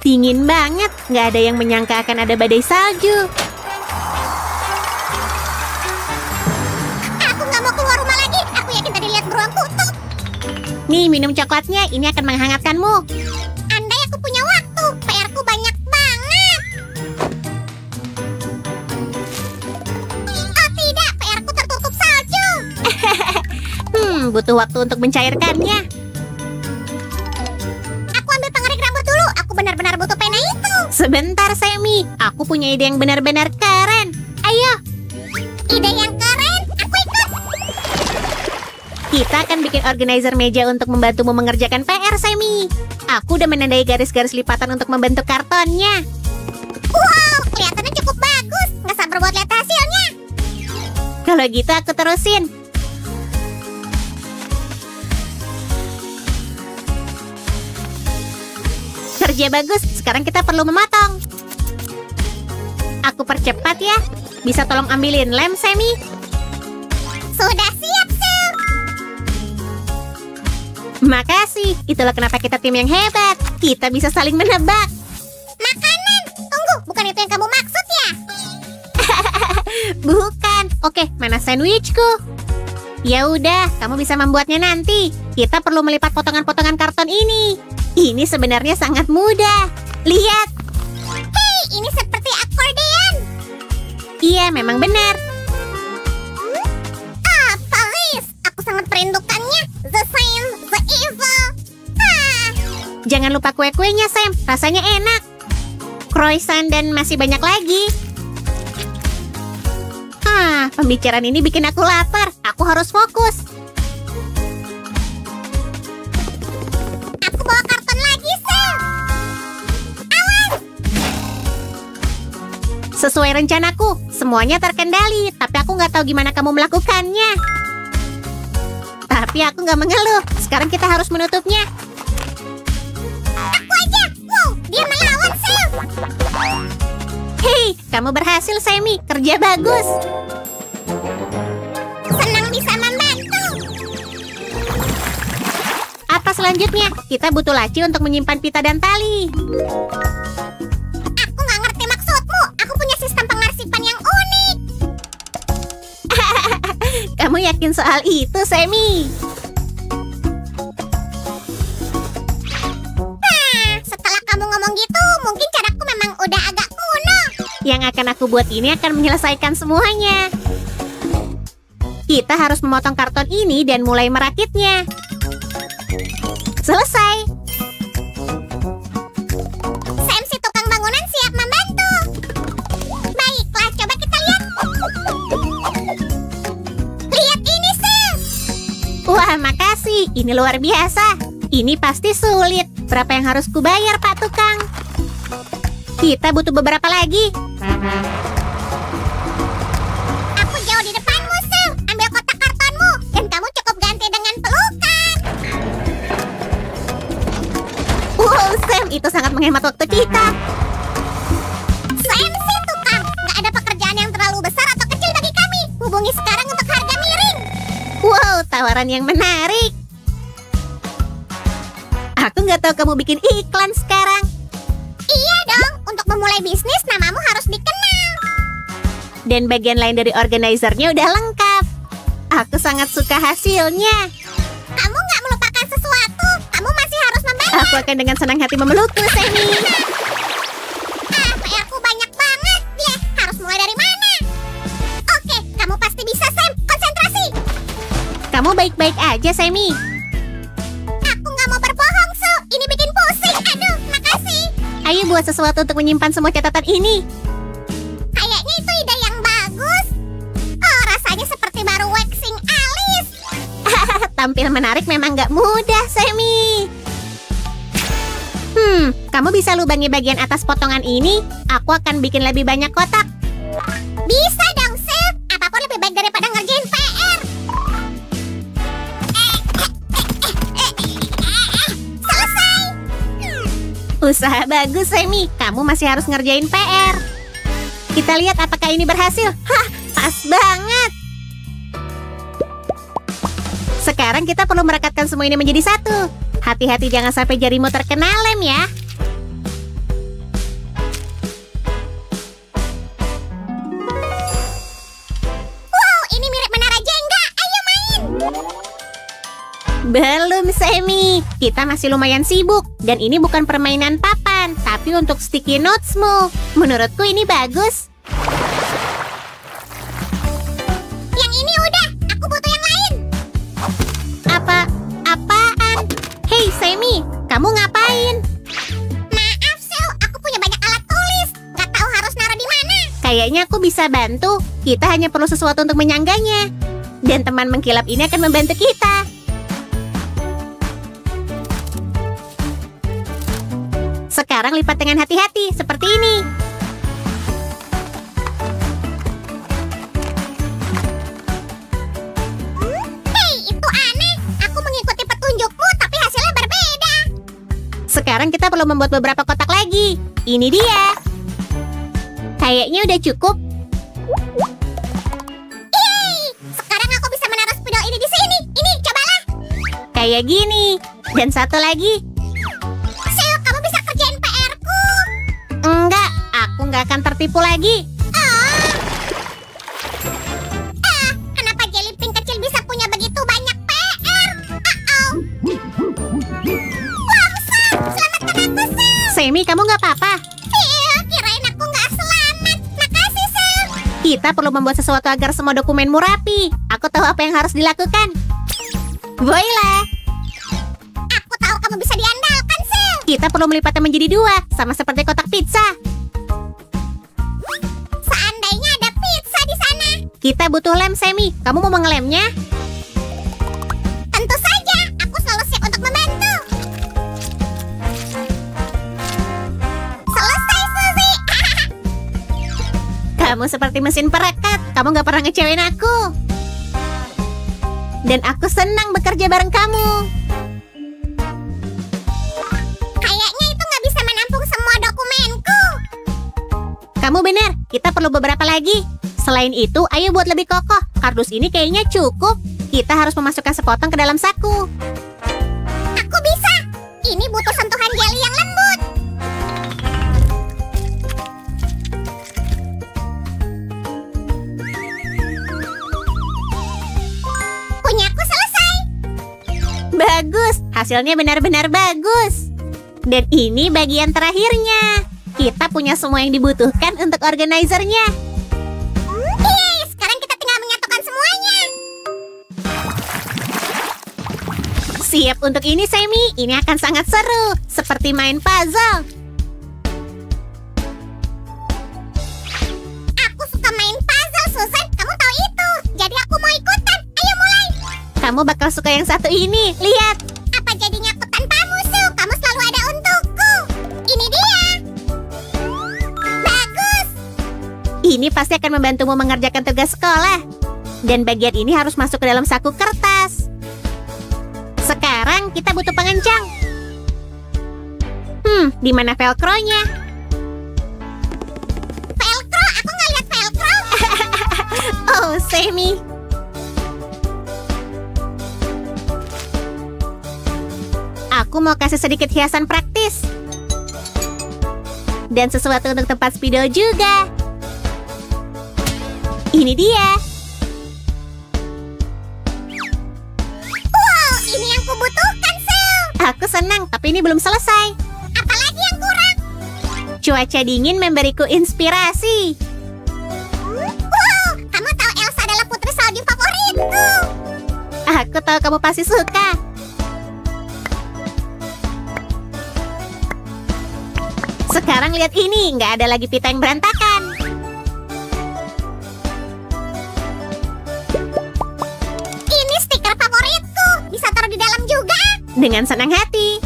Dingin banget, nggak ada yang menyangka akan ada badai salju. Aku nggak mau keluar rumah lagi. Aku yakin tadi lihat beruang kutub. Nih, minum coklatnya, ini akan menghangatkanmu. Andai aku punya waktu, PR-ku banyak banget. Oh tidak, PR-ku tertutup salju. Butuh waktu untuk mencairkannya. Aku ambil pengerik rambut dulu. Aku benar-benar butuh pena itu. Sebentar, Sammy. Aku punya ide yang benar-benar keren. Ayo, Ide yang keren, aku ikut. kita akan bikin organizer meja untuk membantumu mengerjakan PR, Sammy. Aku udah menandai garis-garis lipatan untuk membentuk kartonnya. Wow, kelihatannya cukup bagus. Nggak sabar buat lihat hasilnya. Kalau gitu aku terusin. Kerja bagus, sekarang kita perlu memotong. Aku percepat ya. Bisa tolong ambilin lem, Sammy? Sudah siap, Sir. Makasih, itulah kenapa kita tim yang hebat. Kita bisa saling menebak. Makanan. Tunggu, bukan itu yang kamu maksud ya? Bukan. Oke, mana sandwichku? Ya udah, kamu bisa membuatnya nanti. Kita perlu melipat potongan-potongan karton ini. Ini sebenarnya sangat mudah. Lihat. Hei, ini seperti akordeon. Iya, memang benar. Ah, Paris. Aku sangat merindukannya. The same, the evil. Ah, Jangan lupa kue-kuenya, Sam. Rasanya enak. Croissant dan masih banyak lagi. Pembicaraan ini bikin aku lapar. Aku harus fokus. aku bawa karton lagi, Sir. Awas. Sesuai rencanaku, semuanya terkendali. Tapi aku nggak tahu gimana kamu melakukannya. Tapi aku nggak mengeluh. Sekarang kita harus menutupnya. Aku aja. Wow, dia melawan, Sir. Hei, kamu berhasil, Sammy. Kerja bagus. Senang bisa membantu. Apa selanjutnya? Kita butuh laci untuk menyimpan pita dan tali. Aku nggak ngerti maksudmu. Aku punya sistem pengarsipan yang unik. Kamu yakin soal itu, Sammy? Setelah kamu ngomong gitu, mungkin caraku memang udah agak kuno. Yang akan aku buat ini akan menyelesaikan semuanya. Kita harus memotong karton ini dan mulai merakitnya. Selesai. Sam, si tukang bangunan siap membantu. Baiklah, coba kita lihat. Lihat ini, Sam. Wah, makasih. Ini luar biasa. Ini pasti sulit. Berapa yang harus kubayar, Pak Tukang? Kita butuh beberapa lagi. Aku jauh di depanmu, Sam. Ambil kotak kartonmu. Dan kamu cukup ganti dengan pelukan. Wow, Sam, itu sangat menghemat waktu kita. Sam, si tukang. Nggak ada pekerjaan yang terlalu besar atau kecil bagi kami. Hubungi sekarang untuk harga miring. Wow, tawaran yang menarik. Aku nggak tahu kamu bikin iklan sekarang. Iya dong. Untuk memulai bisnis, namamu harus dikenal. Dan bagian lain dari organizernya udah lengkap. Aku sangat suka hasilnya. Kamu nggak melupakan sesuatu. Kamu masih harus membayar. Aku akan dengan senang hati memelukmu, Sammy. PR-ku banyak banget. Harus mulai dari mana? Oke, kamu pasti bisa, Sam. Konsentrasi. Kamu baik-baik aja, Sammy. Aku nggak mau berbohong, Su. Ini bikin pusing. Aduh, makasih. Ayo buat sesuatu untuk menyimpan semua catatan ini. Kayaknya itu ide yang bagus. Oh, rasanya seperti baru waxing alis. Tampil menarik memang nggak mudah, Sammy. Kamu bisa lubangi bagian atas potongan ini. Aku akan bikin lebih banyak kotak. Bisa dong, Sam. Apapun lebih baik daripada ngerjain PR. Selesai. Usaha bagus, Sammy. Kamu masih harus ngerjain PR. Kita lihat apakah ini berhasil. Hah, pas banget. Sekarang kita perlu merekatkan semua ini menjadi satu. Hati-hati jangan sampai jarimu terkena lem ya. Belum, Semi. Kita masih lumayan sibuk. Dan ini bukan permainan papan, tapi untuk sticky notesmu. Menurutku ini bagus. Yang ini udah, aku butuh yang lain. Apaan? Hei, Semi, kamu ngapain? Maaf, Sil, aku punya banyak alat tulis. Gak tahu harus naruh di mana. Kayaknya aku bisa bantu. Kita hanya perlu sesuatu untuk menyangganya. Dan teman mengkilap ini akan membantu kita. Sekarang lipat dengan hati-hati, seperti ini. Hei, itu aneh. Aku mengikuti petunjukmu, tapi hasilnya berbeda. Sekarang kita perlu membuat beberapa kotak lagi. Ini dia. Kayaknya udah cukup. Yeay, sekarang aku bisa menaruh spidol ini di sini. Ini, cobalah. Kayak gini. Dan satu lagi. Sil, kamu bisa kerjain PR-ku. Enggak, aku nggak akan tertipu lagi. Kenapa jellypink kecil bisa punya begitu banyak PR? Wow, Sil, selamatkan aku, Sil. Semi, kamu nggak apa-apa. Sil, kirain aku nggak selamat. Makasih, Sil. Kita perlu membuat sesuatu agar semua dokumenmu rapi. Aku tahu apa yang harus dilakukan. Voila! Aku tahu kamu bisa diandalkan, Sil. Kita perlu melipatnya menjadi dua, sama seperti kotak pizza. Seandainya ada pizza di sana. Kita butuh lem, Semi. Kamu mau mengelemnya? Tentu saja, aku selalu siap untuk membantu. Selesai, Suzy. Kamu seperti mesin perekat. Kamu nggak pernah ngecewain aku. Dan aku senang bekerja bareng kamu. Kayaknya itu nggak bisa menampung semua dokumenku. Kamu benar, kita perlu beberapa lagi. Selain itu, ayo buat lebih kokoh. Kardus ini kayaknya cukup. Kita harus memasukkan sepotong ke dalam saku. Aku bisa. Ini butuh sentuhan jelly yang lembut. Punyaku selesai. Bagus, hasilnya benar-benar bagus. Dan ini bagian terakhirnya. Kita punya semua yang dibutuhkan untuk organizernya. Yeay, sekarang kita tinggal menyatukan semuanya. Siap untuk ini, Semi. Ini akan sangat seru. Seperti main puzzle. Aku suka main puzzle, Susan. Kamu tahu itu. Jadi aku mau ikutan. Ayo mulai. Kamu bakal suka yang satu ini. Lihat. Apa jadinya aku tanpamu, Sil? Kamu selalu ada untukku. Ini dia. Bagus. Ini pasti akan membantumu mengerjakan tugas sekolah. Dan bagian ini harus masuk ke dalam saku kertas. Sekarang kita butuh pengencang. Di mana velcro-nya? Velcro? Aku nggak lihat velcro. Oh, Semi. Aku mau kasih sedikit hiasan praktis. Dan sesuatu untuk tempat spidol juga. Ini dia. Wow, ini yang kubutuhkan, Sil. Aku senang, tapi ini belum selesai. Apalagi yang kurang? Cuaca dingin memberiku inspirasi. Wow, kamu tahu Elsa adalah putri salju favoritku. Aku tahu kamu pasti suka. Sekarang lihat ini, nggak ada lagi pita yang berantakan. Ini stiker favoritku. Bisa taruh di dalam juga. Dengan senang hati.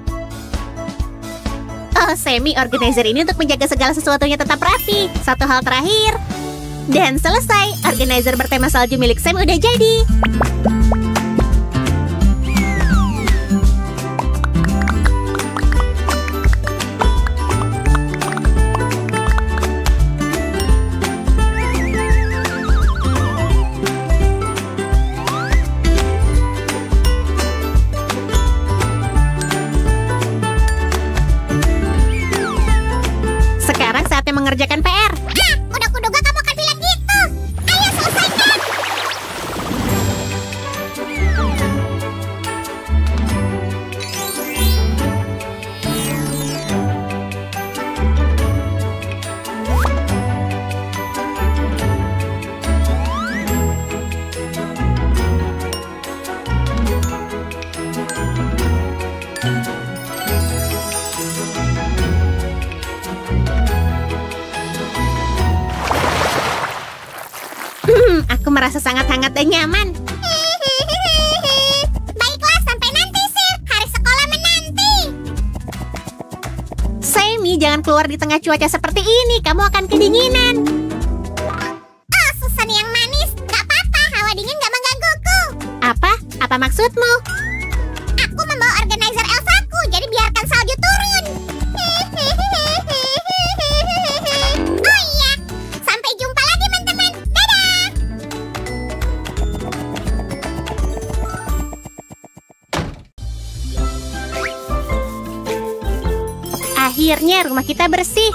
Oh, Semi, organizer ini untuk menjaga segala sesuatunya tetap rapi. Satu hal terakhir. Dan selesai, organizer bertema salju milik Sam udah jadi. Sekarang saatnya mengerjakan PR. Udah kuduga kamu akan bilang gitu. Ayo selesaikan. Aku merasa sangat hangat dan nyaman. Baiklah, sampai nanti, Sil. Hari sekolah menanti. Sammy, jangan keluar di tengah cuaca seperti ini. Kamu akan kedinginan. Oh, Susan yang manis. Gak apa-apa, hawa dingin gak menggangguku. Apa? Apa maksudmu? Aku membawa organizer Elsaku, jadi biarkan salju turun. Oh iya, sampai jumpa lagi teman-teman. Dadah. Akhirnya rumah kita bersih.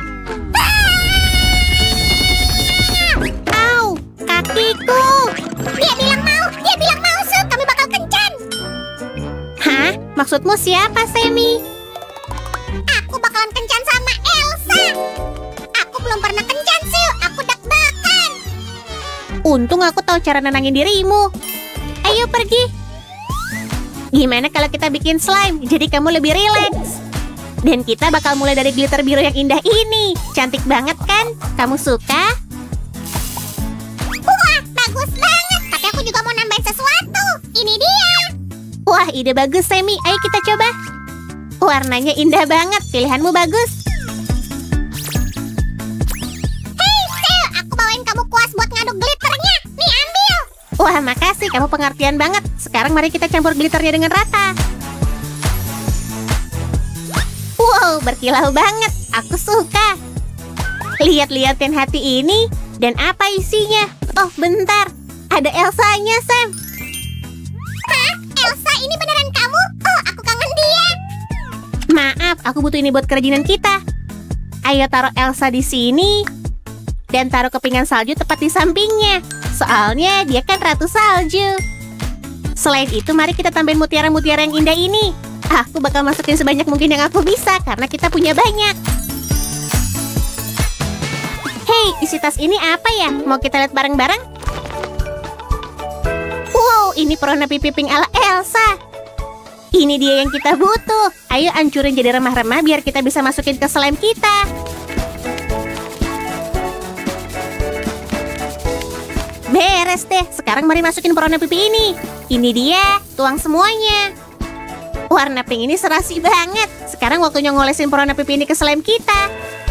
Au, kakiku. Dia bilang mau, Su. Kami bakal kencan. Hah? Maksudmu siapa, Sammy? Aku bakalan kencan sama Elsa. Aku belum pernah kencan, Sil. Aku deg-degan. Untung aku tahu cara nenangin dirimu. Ayo pergi. Gimana kalau kita bikin slime, jadi kamu lebih rileks? Dan kita bakal mulai dari glitter biru yang indah ini. Cantik banget kan? Kamu suka? Wah, bagus banget. Tapi aku juga mau nambahin sesuatu. Ini dia. Wah, ide bagus, Sammy. Ayo kita coba. Warnanya indah banget. Pilihanmu bagus. Hei, Sil. Aku bawain kamu kuas buat ngaduk glitternya. Nih, ambil. Wah, makasih. Kamu pengertian banget. Sekarang mari kita campur glitternya dengan rata. Wow, berkilau banget. Aku suka. Lihat-lihatin hati ini. Dan apa isinya? Oh, bentar. Ada Elsanya, Sam. Hah? Elsa, ini beneran kamu? Oh, aku kangen dia. Maaf, aku butuh ini buat kerajinan kita. Ayo taruh Elsa di sini. Dan taruh kepingan salju tepat di sampingnya. Soalnya dia kan ratu salju. Selain itu, mari kita tambahin mutiara-mutiara yang indah ini. Aku bakal masukin sebanyak mungkin yang aku bisa, karena kita punya banyak. Hei, isi tas ini apa ya? Mau kita lihat bareng-bareng? Wow, ini perwarna pipi pink ala Elsa. Ini dia yang kita butuh. Ayo hancurin jadi remah-remah biar kita bisa masukin ke slime kita. Beres deh. Sekarang mari masukin perwarna pipi ini. Ini dia, tuang semuanya. Warna pink ini serasi banget. Sekarang waktunya ngolesin perwarna pipi ini ke slime kita.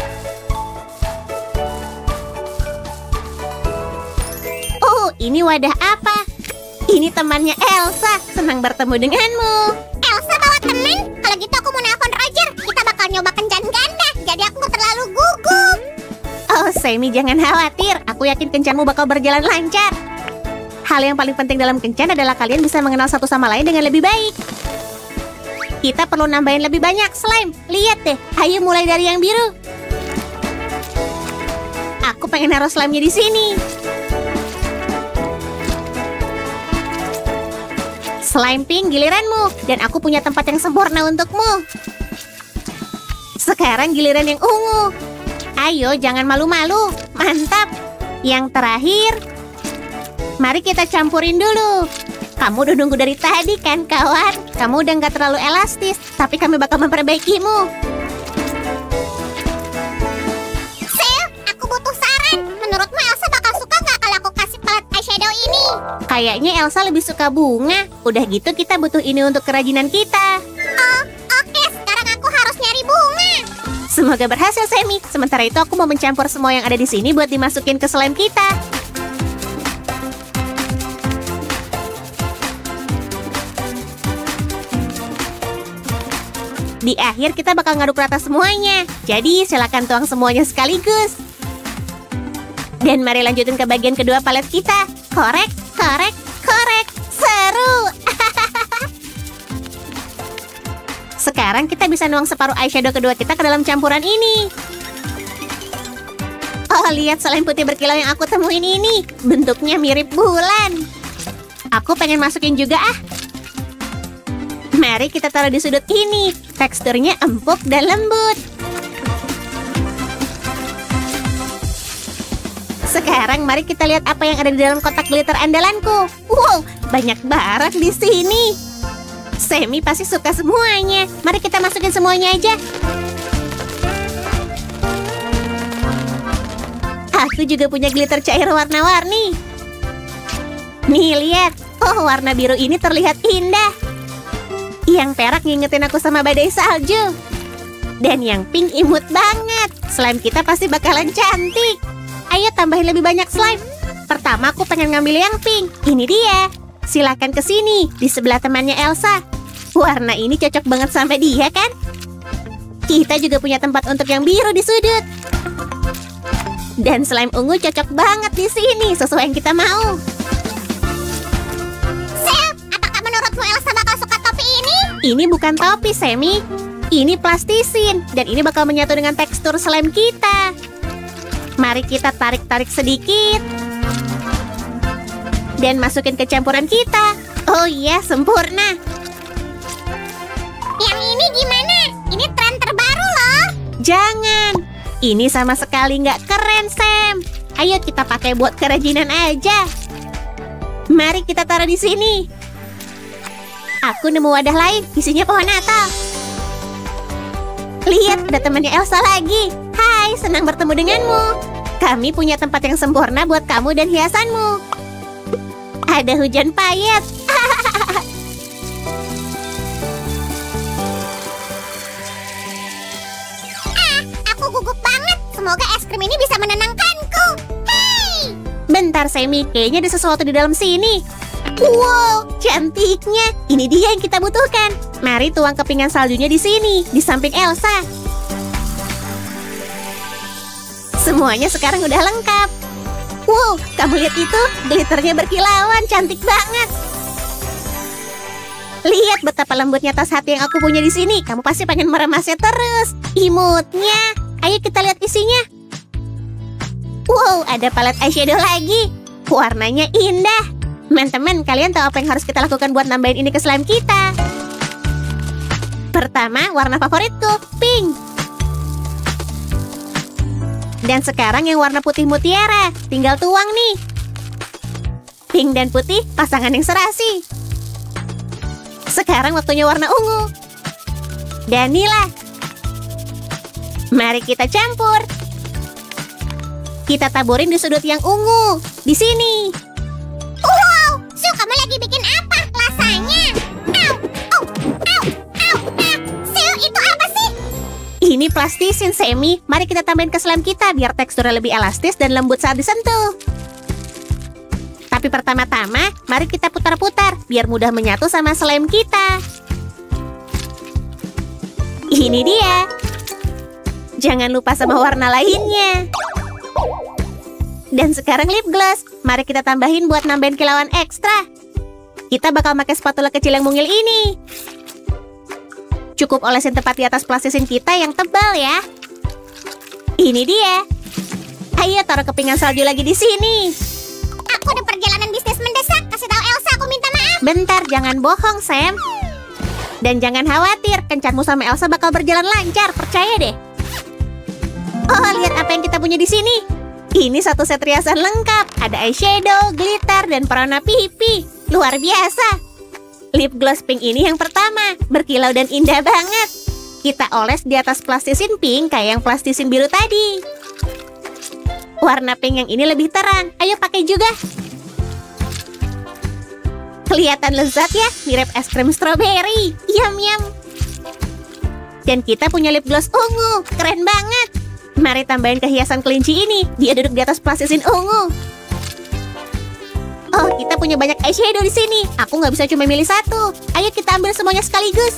Oh, ini wadah apa? Ini temannya Elsa. Senang bertemu denganmu. Elsa bawa temen? Kalau gitu aku mau nelpon Roger. Kita bakal nyoba kencan ganda. Jadi aku gak terlalu gugup. Oh, Sammy, jangan khawatir. Aku yakin kencanmu bakal berjalan lancar. Hal yang paling penting dalam kencan adalah kalian bisa mengenal satu sama lain dengan lebih baik. Kita perlu nambahin lebih banyak slime. Lihat deh, ayo mulai dari yang biru. Aku pengen naruh slime-nya di sini. Slime pink giliranmu. Dan aku punya tempat yang sempurna untukmu. Sekarang giliran yang ungu. Ayo, jangan malu-malu. Mantap. Yang terakhir, mari kita campurin dulu. Kamu udah nunggu dari tadi kan, kawan? Kamu udah nggak terlalu elastis, tapi kami bakal memperbaikimu. Sil, aku butuh saran. Menurutmu Elsa bakal suka nggak kalau aku kasih palet eyeshadow ini? Kayaknya Elsa lebih suka bunga. Udah gitu kita butuh ini untuk kerajinan kita. Oh, oke. Sekarang aku harus nyari bunga. Semoga berhasil, Sammy. Sementara itu aku mau mencampur semua yang ada di sini buat dimasukin ke slime kita. Di akhir kita bakal ngaduk rata semuanya. Jadi silakan tuang semuanya sekaligus. Dan mari lanjutin ke bagian kedua palet kita. Korek, korek, korek. Seru. Sekarang kita bisa nuang separuh eyeshadow kedua kita ke dalam campuran ini. Oh, lihat slime putih berkilau yang aku temuin ini. Bentuknya mirip bulan. Aku pengen masukin juga ah. Mari kita taruh di sudut ini. Teksturnya empuk dan lembut. Sekarang mari kita lihat apa yang ada di dalam kotak glitter andalanku. Wow, banyak barang di sini. Sammy pasti suka semuanya. Mari kita masukin semuanya aja. Aku juga punya glitter cair warna-warni. Nih, lihat. Oh, warna biru ini terlihat indah. Yang perak ngingetin aku sama badai salju. Dan yang pink imut banget. Slime kita pasti bakalan cantik. Ayo tambahin lebih banyak slime. Pertama aku pengen ngambil yang pink. Ini dia. Silakan ke sini, di sebelah temannya Elsa. Warna ini cocok banget sama dia kan? Kita juga punya tempat untuk yang biru di sudut. Dan slime ungu cocok banget di sini, sesuai yang kita mau. Sam, apakah menurutmu Elsa bakal suka topi ini? Ini bukan topi, Semi. Ini plastisin, dan ini bakal menyatu dengan tekstur slime kita. Mari kita tarik-tarik sedikit. Dan masukin ke campuran kita. Oh iya, sempurna. Yang ini gimana? Ini tren terbaru loh. Jangan. Ini sama sekali nggak keren, Sam. Ayo kita pakai buat kerajinan aja. Mari kita taruh di sini. Aku nemu wadah lain, isinya pohon Natal. Lihat, ada temannya Elsa lagi. Hai, senang bertemu denganmu. Kami punya tempat yang sempurna buat kamu dan hiasanmu. Ada hujan payet. Aku gugup banget. Semoga es krim ini bisa menenangkanku. Hey! Bentar, Semi. Kayaknya ada sesuatu di dalam sini. Wow, cantiknya. Ini dia yang kita butuhkan. Mari tuang kepingan saljunya di sini, di samping Elsa. Semuanya sekarang udah lengkap. Wow, kamu lihat itu? Glitternya berkilauan, cantik banget. Lihat betapa lembutnya tas hati yang aku punya di sini. Kamu pasti pengen meremasnya terus. Imutnya. Ayo kita lihat isinya. Wow, ada palet eyeshadow lagi. Warnanya indah. Teman-teman, kalian tahu apa yang harus kita lakukan buat nambahin ini ke slime kita? Pertama, warna favoritku, pink. Dan sekarang yang warna putih mutiara. Tinggal tuang nih. Pink dan putih, pasangan yang serasi. Sekarang waktunya warna ungu. Dan nila. Mari kita campur. Kita taburin di sudut yang ungu. Di sini. Wow, Su, kamu lagi bikin apa? Rasanya. Au, au, au, au, au. Su, itu apa sih? Ini plastisin, Semi. Mari kita tambahin ke slime kita biar teksturnya lebih elastis dan lembut saat disentuh. Tapi pertama-tama, mari kita putar-putar biar mudah menyatu sama slime kita. Ini dia. Jangan lupa sama warna lainnya. Dan sekarang lip gloss. Mari kita tambahin buat nambahin kilauan ekstra. Kita bakal pakai spatula kecil yang mungil ini. Cukup olesin tepat di atas plastisin kita yang tebal ya. Ini dia. Ayo taruh kepingan salju lagi di sini. Aku ada perjalanan bisnis mendesak. Kasih tahu Elsa, aku minta maaf. Bentar, jangan bohong, Sam. Dan jangan khawatir, kencanmu sama Elsa bakal berjalan lancar, percaya deh. Oh, lihat apa yang kita punya di sini. Ini satu set riasan lengkap. Ada eyeshadow, glitter, dan pewarna pipi. Luar biasa. Lip gloss pink ini yang pertama. Berkilau dan indah banget. Kita oles di atas plastisin pink kayak yang plastisin biru tadi. Warna pink yang ini lebih terang. Ayo pakai juga. Kelihatan lezat ya, mirip es krim stroberi. Yum yum. Dan kita punya lip gloss ungu. Keren banget. Mari tambahin ke hiasan kelinci ini. Dia duduk di atas plastisin ungu. Oh, kita punya banyak eyeshadow di sini. Aku nggak bisa cuma milih satu. Ayo kita ambil semuanya sekaligus.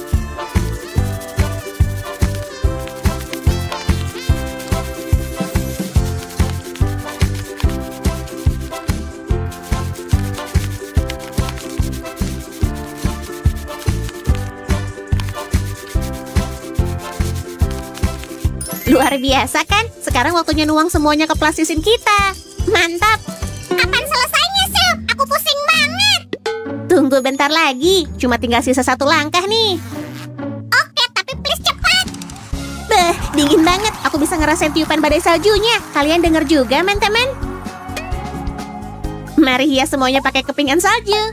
Luar biasa kan? Sekarang waktunya nuang semuanya ke plastisin kita. Mantap. Kapan selesainya, Su? Aku pusing banget. Tunggu bentar lagi. Cuma tinggal sisa satu langkah nih. Oke, tapi please cepat. Beh, dingin banget. Aku bisa ngerasain tiupan badai saljunya. Kalian denger juga, teman-teman? Mari hias semuanya pakai kepingan salju.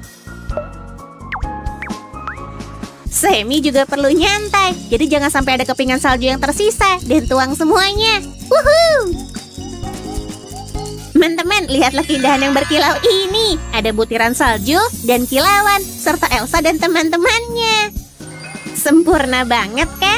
Semi juga perlu nyantai, jadi jangan sampai ada kepingan salju yang tersisa dan tuang semuanya. Woohoo! Teman-teman, lihatlah keindahan yang berkilau ini. Ada butiran salju dan kilauan, serta Elsa dan teman-temannya. Sempurna banget kan?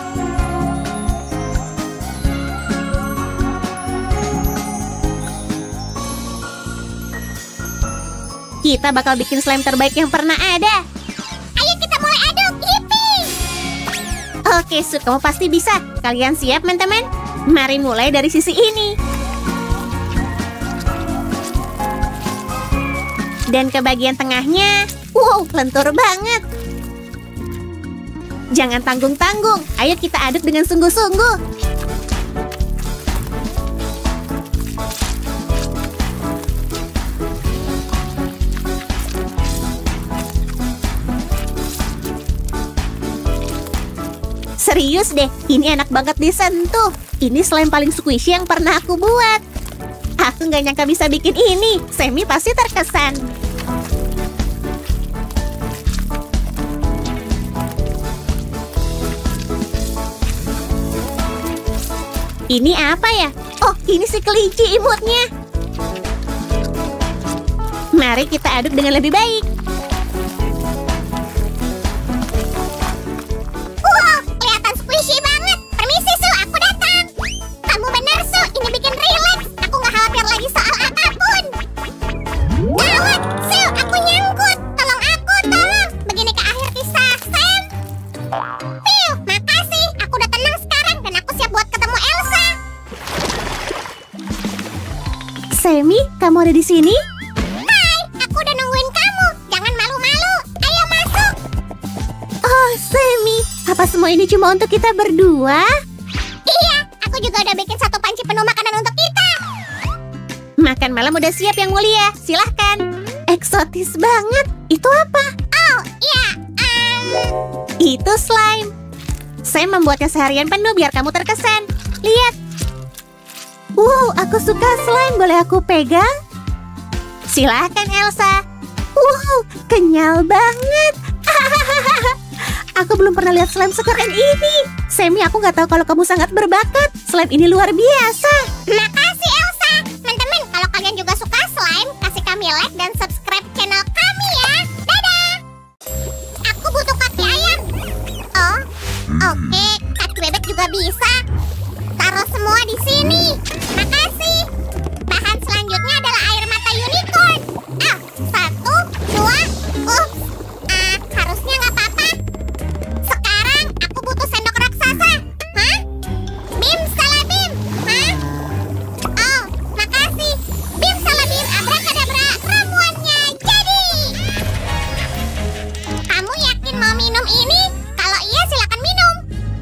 Kita bakal bikin slime terbaik yang pernah ada. Ayo kita mulai aduk, yippee! Oke, Su, kamu pasti bisa. Kalian siap, teman-teman? Mari mulai dari sisi ini. Dan ke bagian tengahnya, wow, lentur banget. Jangan tanggung-tanggung, ayo kita aduk dengan sungguh-sungguh. Serius deh, ini enak banget disentuh. Ini slime paling squishy yang pernah aku buat. Aku nggak nyangka bisa bikin ini. Semi pasti terkesan. Ini apa ya? Oh, ini si kelinci imutnya. Mari kita aduk dengan lebih baik. Wow, kelihatan squishy banget. Permisi, Su, aku datang. Kamu benar, Su, ini bikin rileks. Aku nggak khawatir lagi soal apapun. Gawat, Su, aku nyangkut. Tolong aku, tolong. Begini ke akhir kisah, Sam. Piu, makasih. Aku udah tenang sekarang dan aku siap buat ketemu Elsa. Semi, kamu ada di sini? Hai, aku udah nungguin kamu. Jangan malu-malu. Ayo masuk. Oh, Semi, apa semua ini cuma untuk kita berdua? Iya, aku juga udah bikin satu panci penuh makanan untuk kita. Makan malam udah siap, Yang Mulia. Silahkan. Eksotis banget. Itu apa? Oh, iya. Itu slime. Saya membuatnya seharian penuh biar kamu terkesan. Lihat. Wow, aku suka slime. Boleh aku pegang? Silahkan, Elsa. Wow, kenyal banget. Aku belum pernah lihat slime sekeren ini. Semi, aku nggak tahu kalau kamu sangat berbakat. Slime ini luar biasa. Makasih, Elsa. Teman-teman, kalau kalian juga suka slime, kasih kami like dan subscribe channel kami ya. Dadah. Aku butuh kaki ayam. Oh, oke. Kaki bebek juga bisa. Taruh semua di sini. Makasih. Bahan selanjutnya adalah air mata unicorn. Satu, dua. Harusnya nggak apa-apa. Sekarang aku butuh sendok raksasa. Hah? Bim salah bim. Hah? Oh, makasih. Bim salah bim, abrakadabra. Ramuannya jadi. Kamu yakin mau minum ini? Kalau iya silakan minum.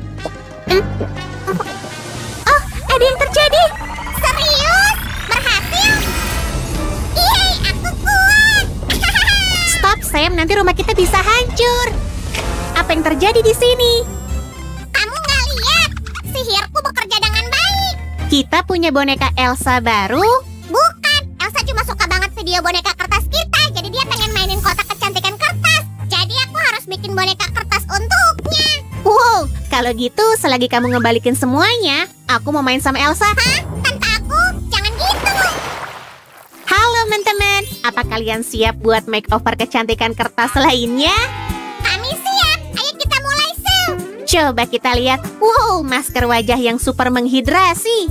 Oh, ada yang terjadi. Serius? Berhasil? Yeay, aku kuat. Stop, Sam. Nanti rumah kita bisa hancur. Apa yang terjadi di sini? Kamu nggak lihat? Sihirku bekerja dengan baik. Kita punya boneka Elsa baru. Bukan, Elsa cuma suka banget video boneka kertas kita. Jadi dia pengen mainin kotak kecantikan kertas. Jadi aku harus bikin boneka kertas untuknya. Wow, kalau gitu selagi kamu ngebalikin semuanya, aku mau main sama Elsa. Hah? Tante aku? Jangan gitu. Halo teman-teman, apa kalian siap buat makeover kecantikan kertas lainnya? Kami siap. Ayo kita mulai, Sil. Coba kita lihat. Wow, masker wajah yang super menghidrasi.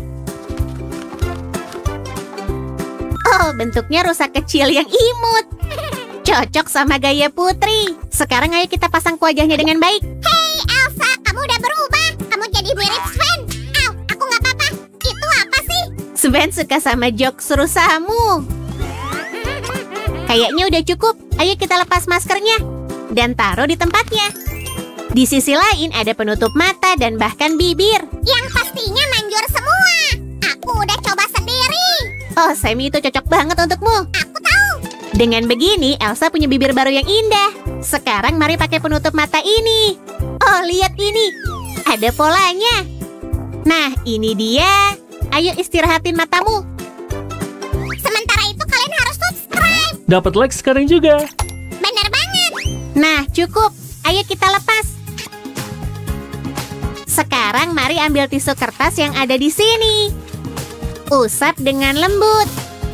Oh, bentuknya rusa kecil yang imut. Cocok sama gaya putri. Sekarang ayo kita pasang ke wajahnya dengan baik. Hey, Elsa, kamu udah berubah. Kamu jadi mirip Sven. Aku nggak apa-apa. Itu apa sih? Sven suka sama jokes rusamu. Kayaknya udah cukup. Ayo kita lepas maskernya dan taruh di tempatnya. Di sisi lain ada penutup mata dan bahkan bibir. Yang pastinya manjur semua. Aku udah coba sendiri. Oh, Semi, itu cocok banget untukmu. Aku tahu. Dengan begini, Elsa punya bibir baru yang indah. Sekarang mari pakai penutup mata ini. Oh, lihat ini. Ada polanya. Nah, ini dia. Ayo istirahatin matamu. Sementara itu kalian harus subscribe. Dapat like sekarang juga. Bener banget. Nah, cukup. Ayo kita lepas. Sekarang mari ambil tisu kertas yang ada di sini. Usap dengan lembut.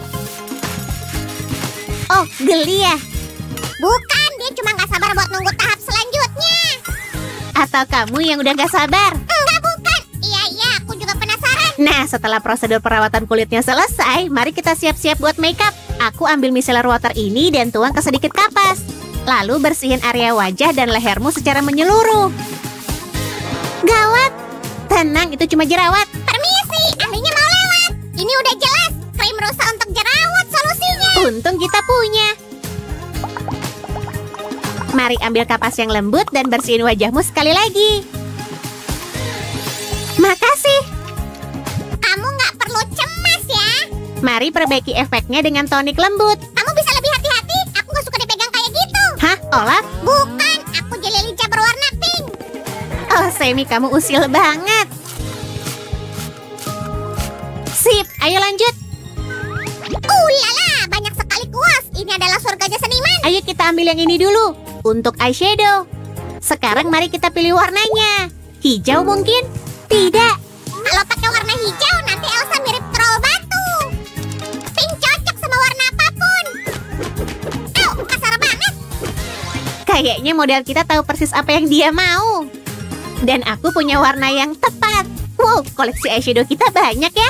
Oh, geli ya? Bukan, dia cuma nggak sabar buat nunggu tahap selanjutnya. Atau kamu yang udah gak sabar? Enggak, bukan. Iya, aku juga penasaran. Nah, setelah prosedur perawatan kulitnya selesai, mari kita siap-siap buat makeup. Aku ambil micellar water ini dan tuang ke sedikit kapas. Lalu bersihin area wajah dan lehermu secara menyeluruh. Gawat! Tenang, itu cuma jerawat. Permisi, ahlinya mau lewat. Ini udah jelas, krim rusa untuk jerawat solusinya. Untung kita punya. Mari ambil kapas yang lembut dan bersihin wajahmu sekali lagi. Makasih. Kamu nggak perlu cemas ya. Mari perbaiki efeknya dengan tonik lembut. Kamu bisa lebih hati-hati, aku nggak suka dipegang kayak gitu. Hah, Olaf? Bukan, aku jeli lincah berwarna pink. Oh, Semi, kamu usil banget. Sip, ayo lanjut. Lala, banyak sekali kuas. Ini adalah surganya seniman. Ayo kita ambil yang ini dulu. Untuk eyeshadow. Sekarang mari kita pilih warnanya. Hijau mungkin? Tidak. Kalau pakai warna hijau, nanti Elsa mirip troll batu. Pink cocok sama warna apapun. Kasar banget. Kayaknya model kita tahu persis apa yang dia mau. Dan aku punya warna yang tepat. Wow, koleksi eyeshadow kita banyak ya.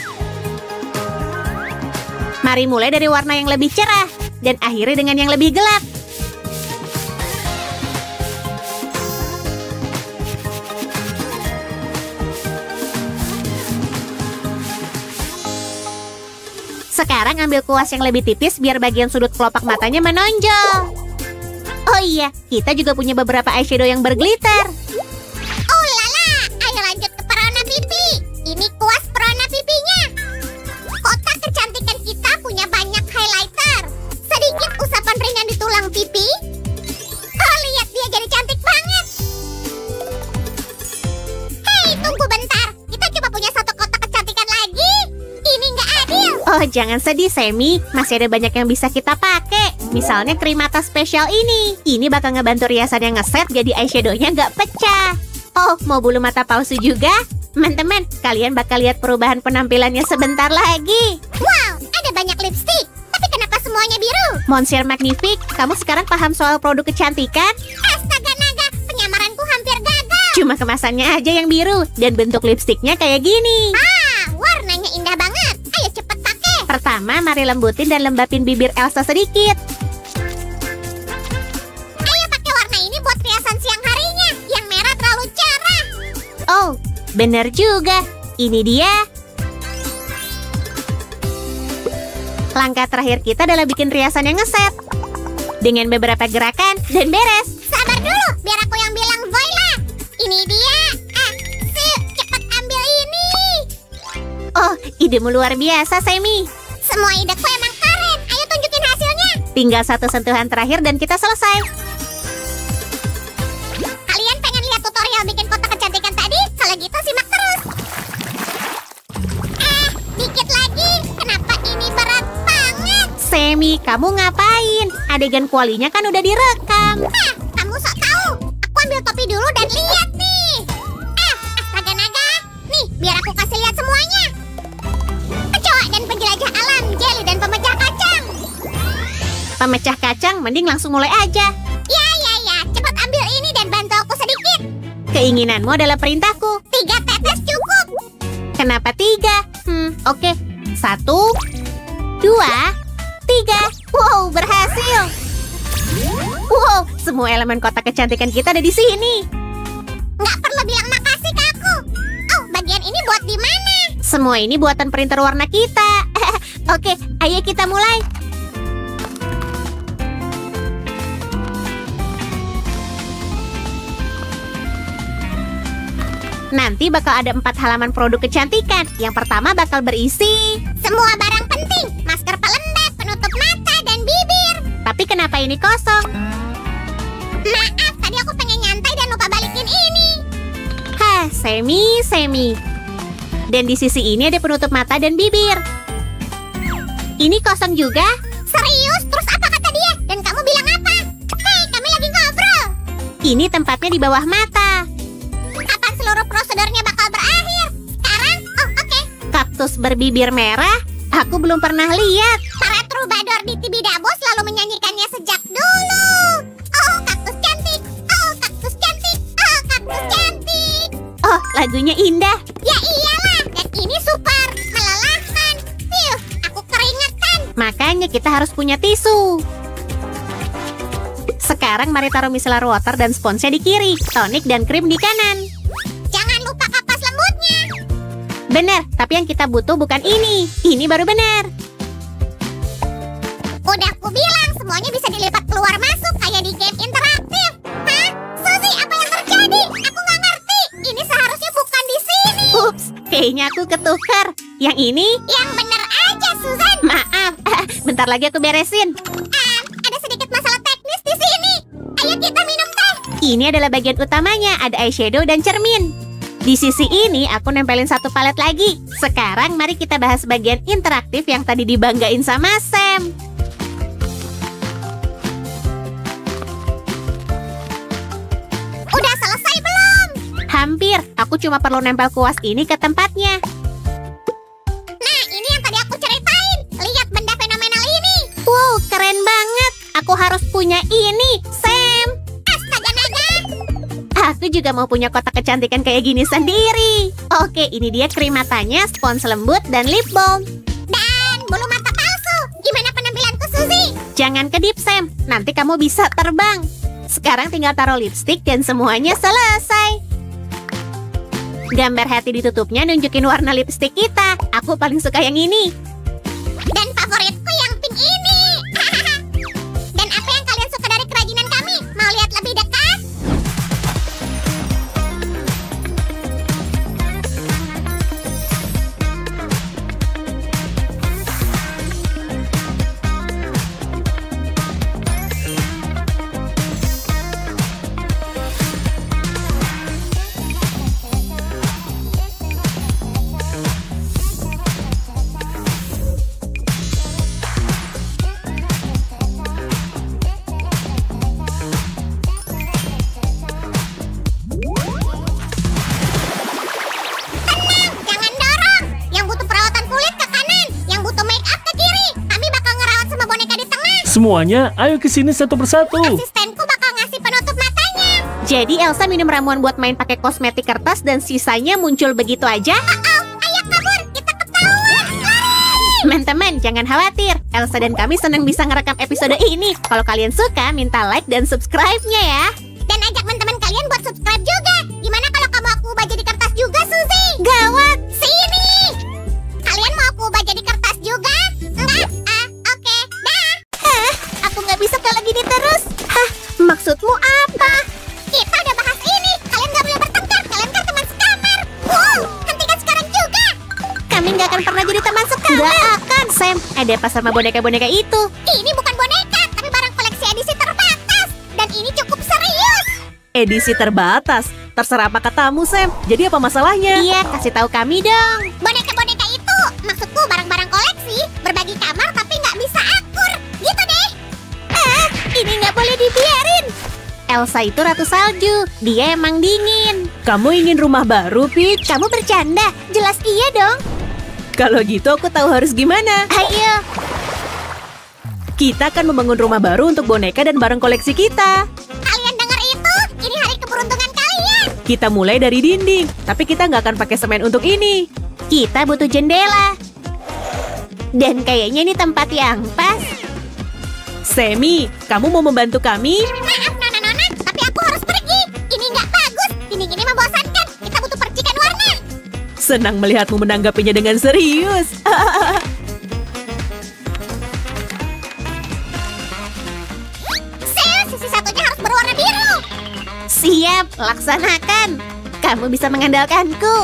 Mari mulai dari warna yang lebih cerah dan akhiri dengan yang lebih gelap. Sekarang ambil kuas yang lebih tipis biar bagian sudut kelopak matanya menonjol. Oh iya, kita juga punya beberapa eyeshadow yang berglitter. Lala, ayo lanjut ke pewarna pipi. Ini kuas pewarna pipinya. Kotak kecantikan kita punya banyak highlighter. Sedikit usapan ringan di tulang pipi. Oh, lihat dia jadi cantik banget. Hei, tunggu bentar. Kita cuma punya satu kotak kecantikan lagi. Ini nggak adil. Oh, jangan sedih, Semi. Masih ada banyak yang bisa kita pakai. Misalnya krim mata spesial ini. Ini bakal ngebantu riasan yang ngeset jadi eyeshadow-nya nggak pecah. Oh, mau bulu mata palsu juga? Teman-teman, kalian bakal lihat perubahan penampilannya sebentar lagi. Wow, ada banyak lipstick. Tapi kenapa semuanya biru? Monsieur Magnifique, kamu sekarang paham soal produk kecantikan? Astaga naga, penyamaranku hampir gagal. Cuma kemasannya aja yang biru dan bentuk lipstiknya kayak gini. Warnanya indah banget. Ayo cepet pakai. Pertama, mari lembutin dan lembapin bibir Elsa sedikit. Ayo pakai warna ini buat riasan siang harinya. Yang merah terlalu cerah. Oh, bener juga. Ini dia. Langkah terakhir kita adalah bikin riasan yang ngeset. Dengan beberapa gerakan dan beres. Sabar dulu, biar aku yang bilang Voila. Ini dia. Cepet ambil ini. Oh, idemu luar biasa, Semi. Semua ideku emang keren. Ayo tunjukin hasilnya. Tinggal satu sentuhan terakhir dan kita selesai. Kalian pengen lihat tutorial bikin kotak kecantikan tadi? Kalau gitu simak terus. Dikit lagi. Kenapa ini berat banget? Semi, kamu ngapain? Adegan kualinya kan udah direkam. Kamu sok tahu. Aku ambil topi dulu dan lihat nih. Astaga naga. Nih, biar aku kasih lihat semuanya. Kecoa dan penjelajah alam, jeli dan pemecah kacang. Pemecah kacang, mending langsung mulai aja. Ya. Cepat ambil ini dan bantu aku sedikit. Keinginanmu adalah perintahku. 3 tetes cukup. Kenapa 3? Oke. 1, 2, 3. Wow, berhasil. Wow, semua elemen kotak kecantikan kita ada di sini. Nggak perlu bilang makasih ke aku. Oh, bagian ini buat di mana? Semua ini buatan printer warna kita. Oke, ayo kita mulai. Nanti bakal ada 4 halaman produk kecantikan. Yang pertama bakal berisi semua barang penting. Masker pelembab, penutup mata, dan bibir. Tapi kenapa ini kosong? Maaf, tadi aku pengen nyantai dan lupa balikin ini. Hah, Semi. Dan di sisi ini ada penutup mata dan bibir. Ini kosong juga? Serius? Terus apa kata dia? Dan kamu bilang apa? Hei, kami lagi ngobrol. Ini tempatnya di bawah mata. Kapan seluruh prosedurnya bakal berakhir? Sekarang? Oh, oke. Kaktus berbibir merah? Aku belum pernah lihat. Para true Troubadour di Tibidabo selalu menyanyikannya sejak dulu. Oh, kaktus cantik. Oh, kaktus cantik. Oh, kaktus cantik. Oh, lagunya indah. Ya iyalah, dan ini super melelahkan. Aku keringetan. Makanya kita harus punya tisu. Sekarang mari taruh micellar water dan sponsnya di kiri, tonik dan krim di kanan. Jangan lupa kapas lembutnya. Benar, tapi yang kita butuh bukan ini. Ini baru benar. Udah aku bilang semuanya bisa dilipat keluar masuk kayak di game interaktif. Hah? Suzy, apa yang terjadi? Aku nggak ngerti. Ini seharusnya bukan di sini. Ups, kayaknya aku ketukar. Yang ini? Yang bener aja, Susan. Maaf, bentar lagi aku beresin. Ada sedikit masalah teknis di sini. Ayo kita minum teh. Ini adalah bagian utamanya, ada eyeshadow dan cermin. Di sisi ini aku nempelin satu palet lagi. Sekarang mari kita bahas bagian interaktif yang tadi dibanggain sama Sam. Udah selesai belum? Hampir, aku cuma perlu nempel kuas ini ke tempatnya. Nah, ini yang tadi aku ceritain. Lihat benda fenomenal ini. Wow, keren banget. Aku harus punya ini, Sam. Astaga naga. Aku juga mau punya kotak kecantikan kayak gini sendiri. Oke, ini dia krim matanya, spons lembut, dan lip balm. Dan bulu mata palsu. Gimana penampilanku, Suzy? Jangan kedip, Sam. Nanti kamu bisa terbang. Sekarang tinggal taruh lipstick dan semuanya selesai. Gambar hati ditutupnya nunjukin warna lipstick kita. Aku paling suka yang ini. Dan favoritku yang pink ini. Dan apa yang kalian suka dari kerajinan kami? Mau lihat lebih dekat? Jangan dorong. Yang butuh perawatan kulit ke kanan. Yang butuh make up ke kiri. Kami bakal ngerawat sama boneka di tengah. Semuanya, ayo ke sini satu persatu. Asistenku bakal ngasih penutup matanya. Jadi Elsa minum ramuan buat main pakai kosmetik kertas dan sisanya muncul begitu aja? Ayo kabur. Kita ketahuan. Lari. Teman-teman, jangan khawatir. Elsa dan kami senang bisa ngerekam episode ini. Kalau kalian suka, minta like dan subscribe-nya ya. Dan ajak teman-teman kalian buat subscribe juga. Gimana kalau kamu aku ubah jadi kertas juga, Suzy? Gawat! Sini. Kalian mau aku ubah jadi kertas juga? Enggak? Oke. Dah. Hah? Aku nggak bisa kalau gini terus. Hah? Maksudmu apa? Kita udah bahas ini. Kalian nggak boleh bertengkar. Kalian kan teman sekamar. Wow. Hentikan sekarang juga. Kami nggak akan pernah jadi teman sekamar. Nggak akan, Sam. Ada apa sama boneka-boneka itu? Ini bukan boneka, tapi barang koleksi edisi terbatas. Dan ini cukup serius. Edisi terbatas. Terserah apa katamu, Sam. Jadi apa masalahnya? Iya, kasih tahu kami dong. Boneka-boneka itu, maksudku barang-barang koleksi, berbagi kamar tapi nggak bisa akur. Gitu deh. Ini nggak boleh dibiarin. Elsa itu ratu salju. Dia emang dingin. Kamu ingin rumah baru, Peach? Kamu bercanda? Jelas iya dong. Kalau gitu aku tahu harus gimana. Ayo. Kita akan membangun rumah baru untuk boneka dan barang koleksi kita. Kalian dengar itu? Ini hari keberuntungan kalian. Kita mulai dari dinding, tapi kita nggak akan pakai semen untuk ini. Kita butuh jendela. Dan kayaknya ini tempat yang pas. Semi, kamu mau membantu kami? Maaf, Nona, tapi aku harus pergi. Ini nggak bagus. Dinding ini membosankan. Kita butuh percikan warna. Senang melihatmu menanggapinya dengan serius. Sisi satunya harus berwarna biru. Siap, laksanakan. Kamu bisa mengandalkanku.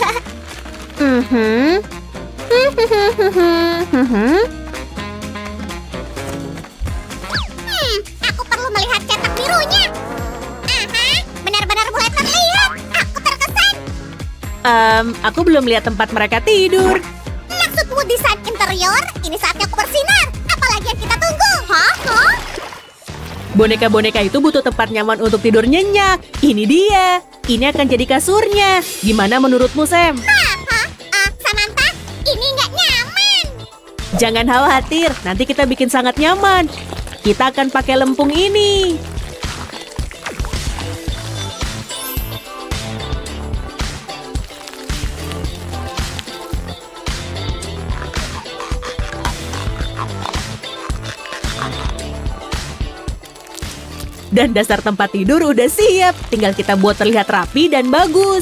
Aku perlu melihat cetak birunya. Benar-benar mulai terlihat. Aku terkesan. Aku belum lihat tempat mereka tidur. Maksudmu desain interior? Ini saatnya aku bersinar. Apalagi yang kita tunggu? Hah? Boneka-boneka itu butuh tempat nyaman untuk tidur nyenyak. Ini dia. Ini akan jadi kasurnya. Gimana menurutmu, Sam? Samantha, ini nggak nyaman. Jangan khawatir, nanti kita bikin sangat nyaman. Kita akan pakai lempung ini. Dan dasar tempat tidur udah siap. Tinggal kita buat terlihat rapi dan bagus.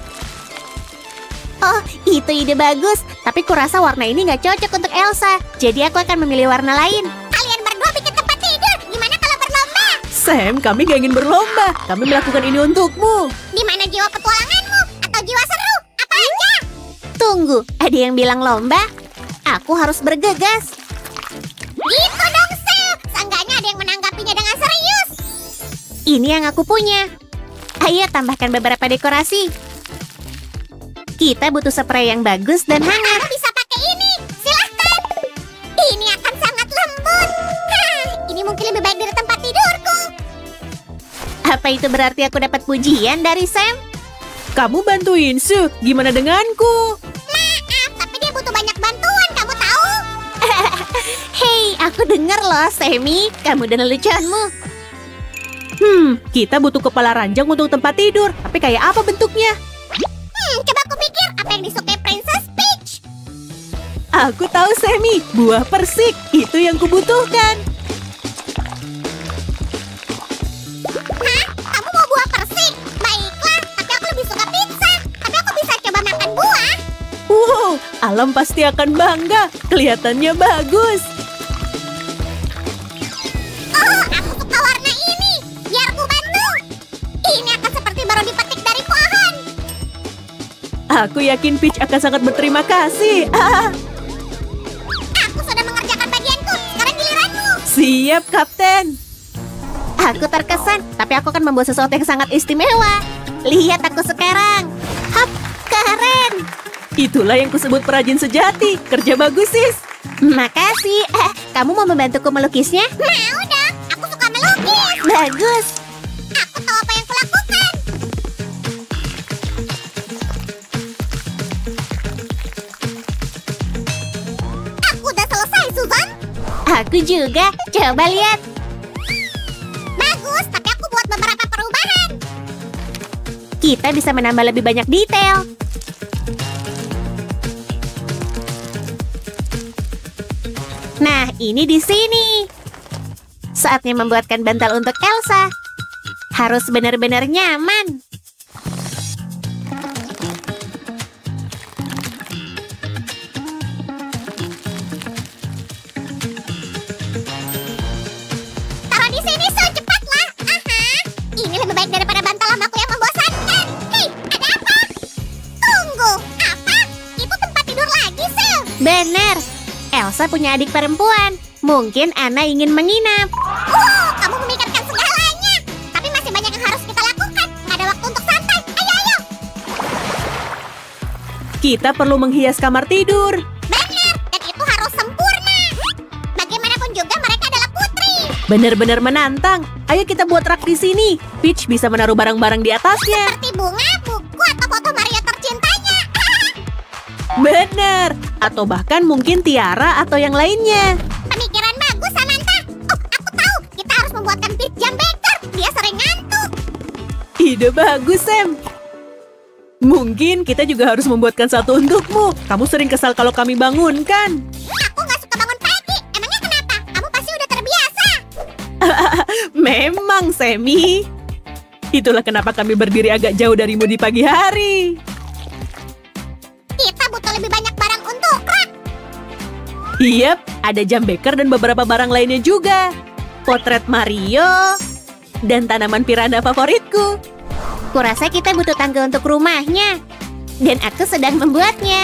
Oh, itu ide bagus. Tapi kurasa warna ini nggak cocok untuk Elsa. Jadi aku akan memilih warna lain. Kalian berdua bikin tempat tidur. Gimana kalau berlomba? Sam, kami gak ingin berlomba. Kami melakukan ini untukmu. Di mana jiwa petualanganmu? Atau jiwa seru? Apa aja? Tunggu, ada yang bilang lomba? Aku harus bergegas. Gitu dong, Sel. Seenggaknya ada yang menanggapinya dengan serius. Ini yang aku punya. Ayo tambahkan beberapa dekorasi. Kita butuh spray yang bagus dan hangat. Kamu bisa pakai ini. Silahkan. Ini akan sangat lembut. Hah, ini mungkin lebih baik dari tempat tidurku. Apa itu berarti aku dapat pujian dari Sam? Kamu bantuin Su. Gimana denganku? Maaf, tapi dia butuh banyak bantuan, kamu tahu? Hei, aku dengar loh, Sammy. Kamu dan leluconmu. Kita butuh kepala ranjang untuk tempat tidur. Tapi kayak apa bentuknya? Coba aku pikir apa yang disukai Princess Peach. Aku tahu, Sammy. Buah persik. Itu yang kubutuhkan. Hah? Kamu mau buah persik? Baiklah, tapi aku lebih suka pizza. Tapi aku bisa coba makan buah. Wow, Alam pasti akan bangga. Kelihatannya bagus. Oh, aku suka warna ini. Biar ku bantu. Ini akan seperti baru dipetik dari pohon. Aku yakin Peach akan sangat berterima kasih. Aku sudah mengerjakan bagianku. Sekarang giliranmu. Siap, Kapten. Aku terkesan, tapi aku akan membuat sesuatu yang sangat istimewa. Lihat aku sekarang. Hap, keren. Itulah yang kusebut perajin sejati. Kerja bagus, sis. Makasih. Kamu mau membantuku melukisnya? Mau dong. Aku suka melukis. Bagus. Aku tahu apa yang kulakukan. Aku udah selesai, Susan. Aku juga. Coba lihat. Bagus, tapi aku buat beberapa perubahan. Kita bisa menambah lebih banyak detail. Nah, ini di sini. Saatnya membuatkan bantal untuk Elsa. Harus benar-benar nyaman. Taruh di sini, so cepatlah. Aha, ini lebih baik daripada bantal lamaku yang membosankan. Hei, ada apa? Tunggu, apa? Itu tempat tidur lagi, Sil. Benar. Elsa punya adik perempuan. Mungkin Anna ingin menginap. Wow, kamu memikirkan segalanya. Tapi masih banyak yang harus kita lakukan. Nggak ada waktu untuk santai. Ayo, ayo. Kita perlu menghias kamar tidur. Benar, dan itu harus sempurna. Bagaimanapun juga mereka adalah putri. Benar-benar menantang. Ayo kita buat rak di sini. Peach bisa menaruh barang-barang di atasnya. Seperti bunga, buku, atau foto Maria tercintanya. Benar. Atau bahkan mungkin tiara atau yang lainnya. Pemikiran bagus, Samantha. Oh, aku tahu. Kita harus membuatkan Peach jam beker. Dia sering ngantuk. Ide bagus, Sam. Mungkin kita juga harus membuatkan satu untukmu. Kamu sering kesal kalau kami bangunkan. Aku nggak suka bangun pagi. Emangnya kenapa? Kamu pasti udah terbiasa. Memang, Sammy. Itulah kenapa kami berdiri agak jauh darimu di pagi hari. Kita butuh lebih banyak barang untuk rak. Yap, ada jam beker dan beberapa barang lainnya juga. Potret Mario dan tanaman piranha favoritku. Kurasa kita butuh tangga untuk rumahnya. Dan aku sedang membuatnya.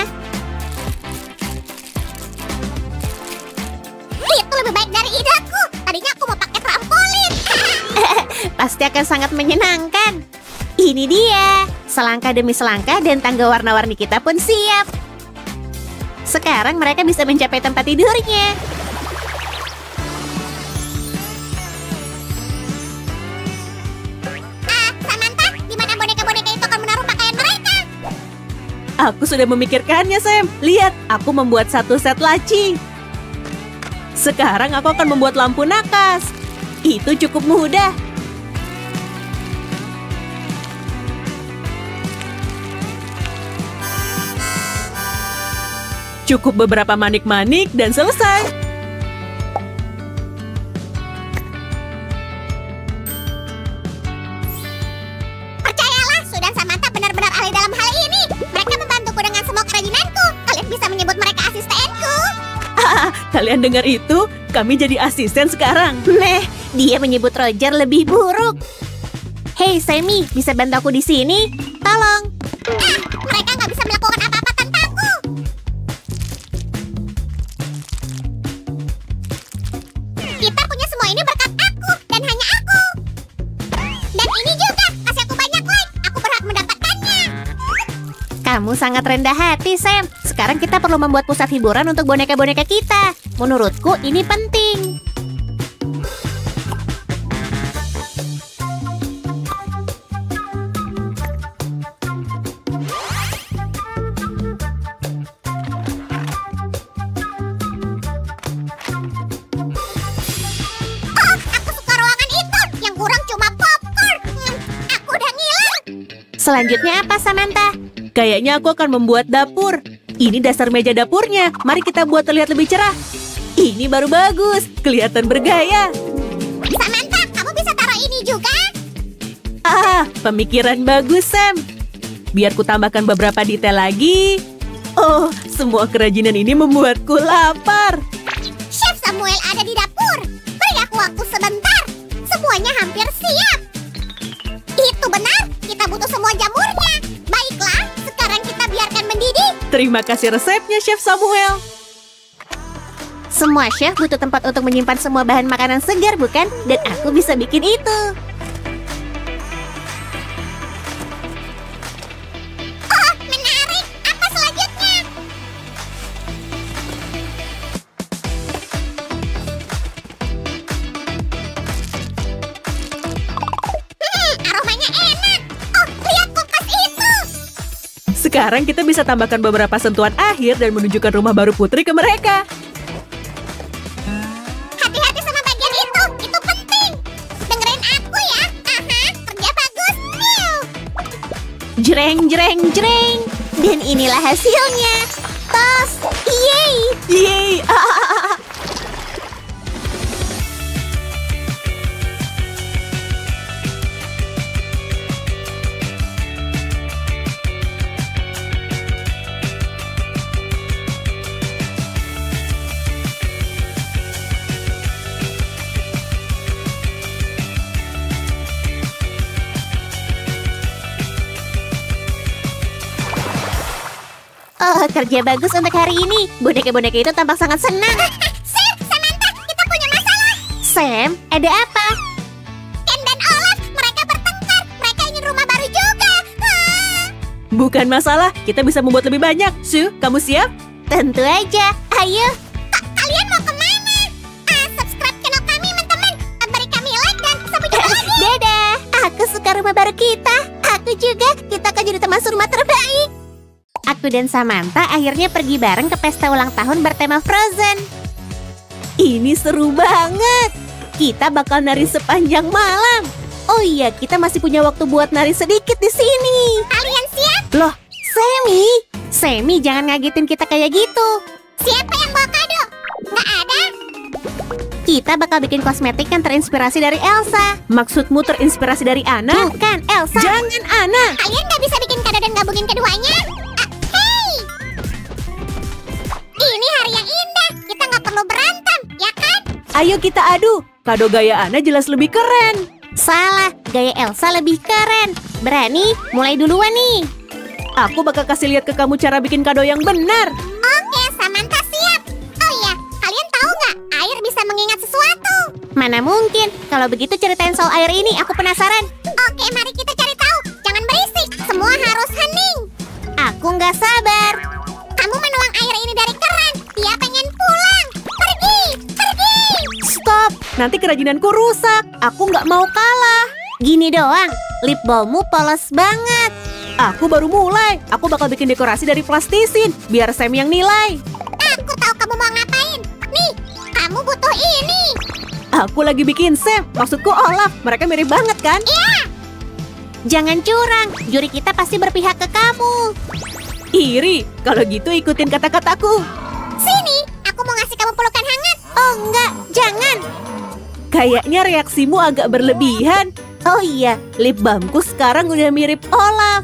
Itu lebih baik dari ideku. Tadinya aku mau pakai trampolin. Pasti akan sangat menyenangkan. Ini dia. Selangkah demi selangkah dan tangga warna-warni kita pun siap. Sekarang mereka bisa mencapai tempat tidurnya. Samantha, di mana boneka-boneka itu akan menaruh pakaian mereka? Aku sudah memikirkannya, Sam. Lihat, aku membuat satu set laci. Sekarang aku akan membuat lampu nakas. Itu cukup mudah. Cukup beberapa manik-manik dan selesai. Percayalah, Sue dan Samantha benar-benar ahli dalam hal ini. Mereka membantuku dengan semua kerajinanku. Kalian bisa menyebut mereka asistenku. Kalian dengar itu? Kami jadi asisten sekarang. Nah, dia menyebut Roger lebih buruk. Hei, Sammy, bisa bantu aku di sini? Tolong. Mereka nggak bisa melakukan apa-apa tanpaku. Kita punya semua ini berkat aku dan hanya aku. Dan ini juga, kasih aku banyak like. Aku berhak mendapatkannya. Kamu sangat rendah hati, Sam. Sekarang kita perlu membuat pusat hiburan untuk boneka-boneka kita. Menurutku, ini penting. Aku suka ruangan itu. Yang kurang cuma popcorn. Aku udah ngilang. Selanjutnya apa, Samantha? Kayaknya aku akan membuat dapur. Ini dasar meja dapurnya. Mari kita buat terlihat lebih cerah. Ini baru bagus. Kelihatan bergaya. Samantha, kamu bisa taruh ini juga? Pemikiran bagus, Sam. Biar ku tambahkan beberapa detail lagi. Oh, semua kerajinan ini membuatku lapar. Chef Samuel ada di dapur. Beri aku waktu sebentar. Semuanya hampir siap. Itu benar. Kita butuh semua jamurnya. Baiklah, sekarang kita biarkan mendidih. Terima kasih resepnya, Chef Samuel. Semua chef butuh tempat untuk menyimpan semua bahan makanan segar, bukan? Dan aku bisa bikin itu. Oh, menarik. Apa selanjutnya? Aromanya enak. Oh, lihat kulkas itu. Sekarang kita bisa tambahkan beberapa sentuhan akhir dan menunjukkan rumah baru Putri ke mereka. Hati-hati sama bagian itu. Itu penting. Dengerin aku ya. Kerja bagus. Meow. Jreng, jreng, jreng. Dan inilah hasilnya. Tos. Yeay. Yeay! Oh, kerja bagus untuk hari ini. Boneka-boneka itu tampak sangat senang. Sam, Samantha, kita punya masalah. Sam, ada apa? Ken dan Olaf, mereka bertengkar. Mereka ingin rumah baru juga. Bukan masalah, kita bisa membuat lebih banyak. Sue, kamu siap? Tentu aja. Ayo. Kalian mau kemana? Subscribe channel kami, teman-teman. Beri kami like dan sampai jumpa lagi. Dadah. Aku suka rumah baru kita. Aku juga. Kita akan jadi teman serumah terbaik. Aku dan Samantha akhirnya pergi bareng ke pesta ulang tahun bertema Frozen. Ini seru banget. Kita bakal nari sepanjang malam. Oh iya, kita masih punya waktu buat nari sedikit di sini. Kalian siap? Loh, Sammy, jangan ngagetin kita kayak gitu. Siapa yang bawa kado? Nggak ada? Kita bakal bikin kosmetik yang terinspirasi dari Elsa. maksudmu terinspirasi dari Anna? Bukan, Elsa. Jangan Anna. Kalian nggak bisa bikin kado dan gabungin keduanya? Hey! Ini hari yang indah. Kita nggak perlu berantem, ya kan? Ayo kita adu. Kado gaya Anna jelas lebih keren. Salah, gaya Elsa lebih keren. Berani? Mulai duluan nih. Aku bakal kasih lihat ke kamu cara bikin kado yang benar. Oke, Samantha siap. Oh iya, kalian tahu nggak? Air bisa mengingat sesuatu. Mana mungkin? Kalau begitu ceritain soal air ini, aku penasaran. Oke, mari kita cari tahu. Jangan berisik. Semua harus hening. Aku nggak sabar. Kamu menuang air ini dari keran. Dia pengen pulang. Pergi, pergi. Stop, nanti kerajinanku rusak. Aku nggak mau kalah. Gini doang, lip balmmu polos banget. Aku baru mulai. Aku bakal bikin dekorasi dari plastisin. Biar Sam yang nilai. Aku tahu kamu mau ngapain. Nih, Kamu butuh ini. Aku lagi bikin Sam, maksudku Olaf. Mereka mirip banget kan? Jangan curang, juri kita pasti berpihak ke kamu. Iri, kalau gitu ikutin kata-kataku. Sini, aku mau ngasih kamu pelukan hangat. Oh enggak, jangan. Kayaknya reaksimu agak berlebihan. Oh iya, lip balmku sekarang udah mirip Olaf.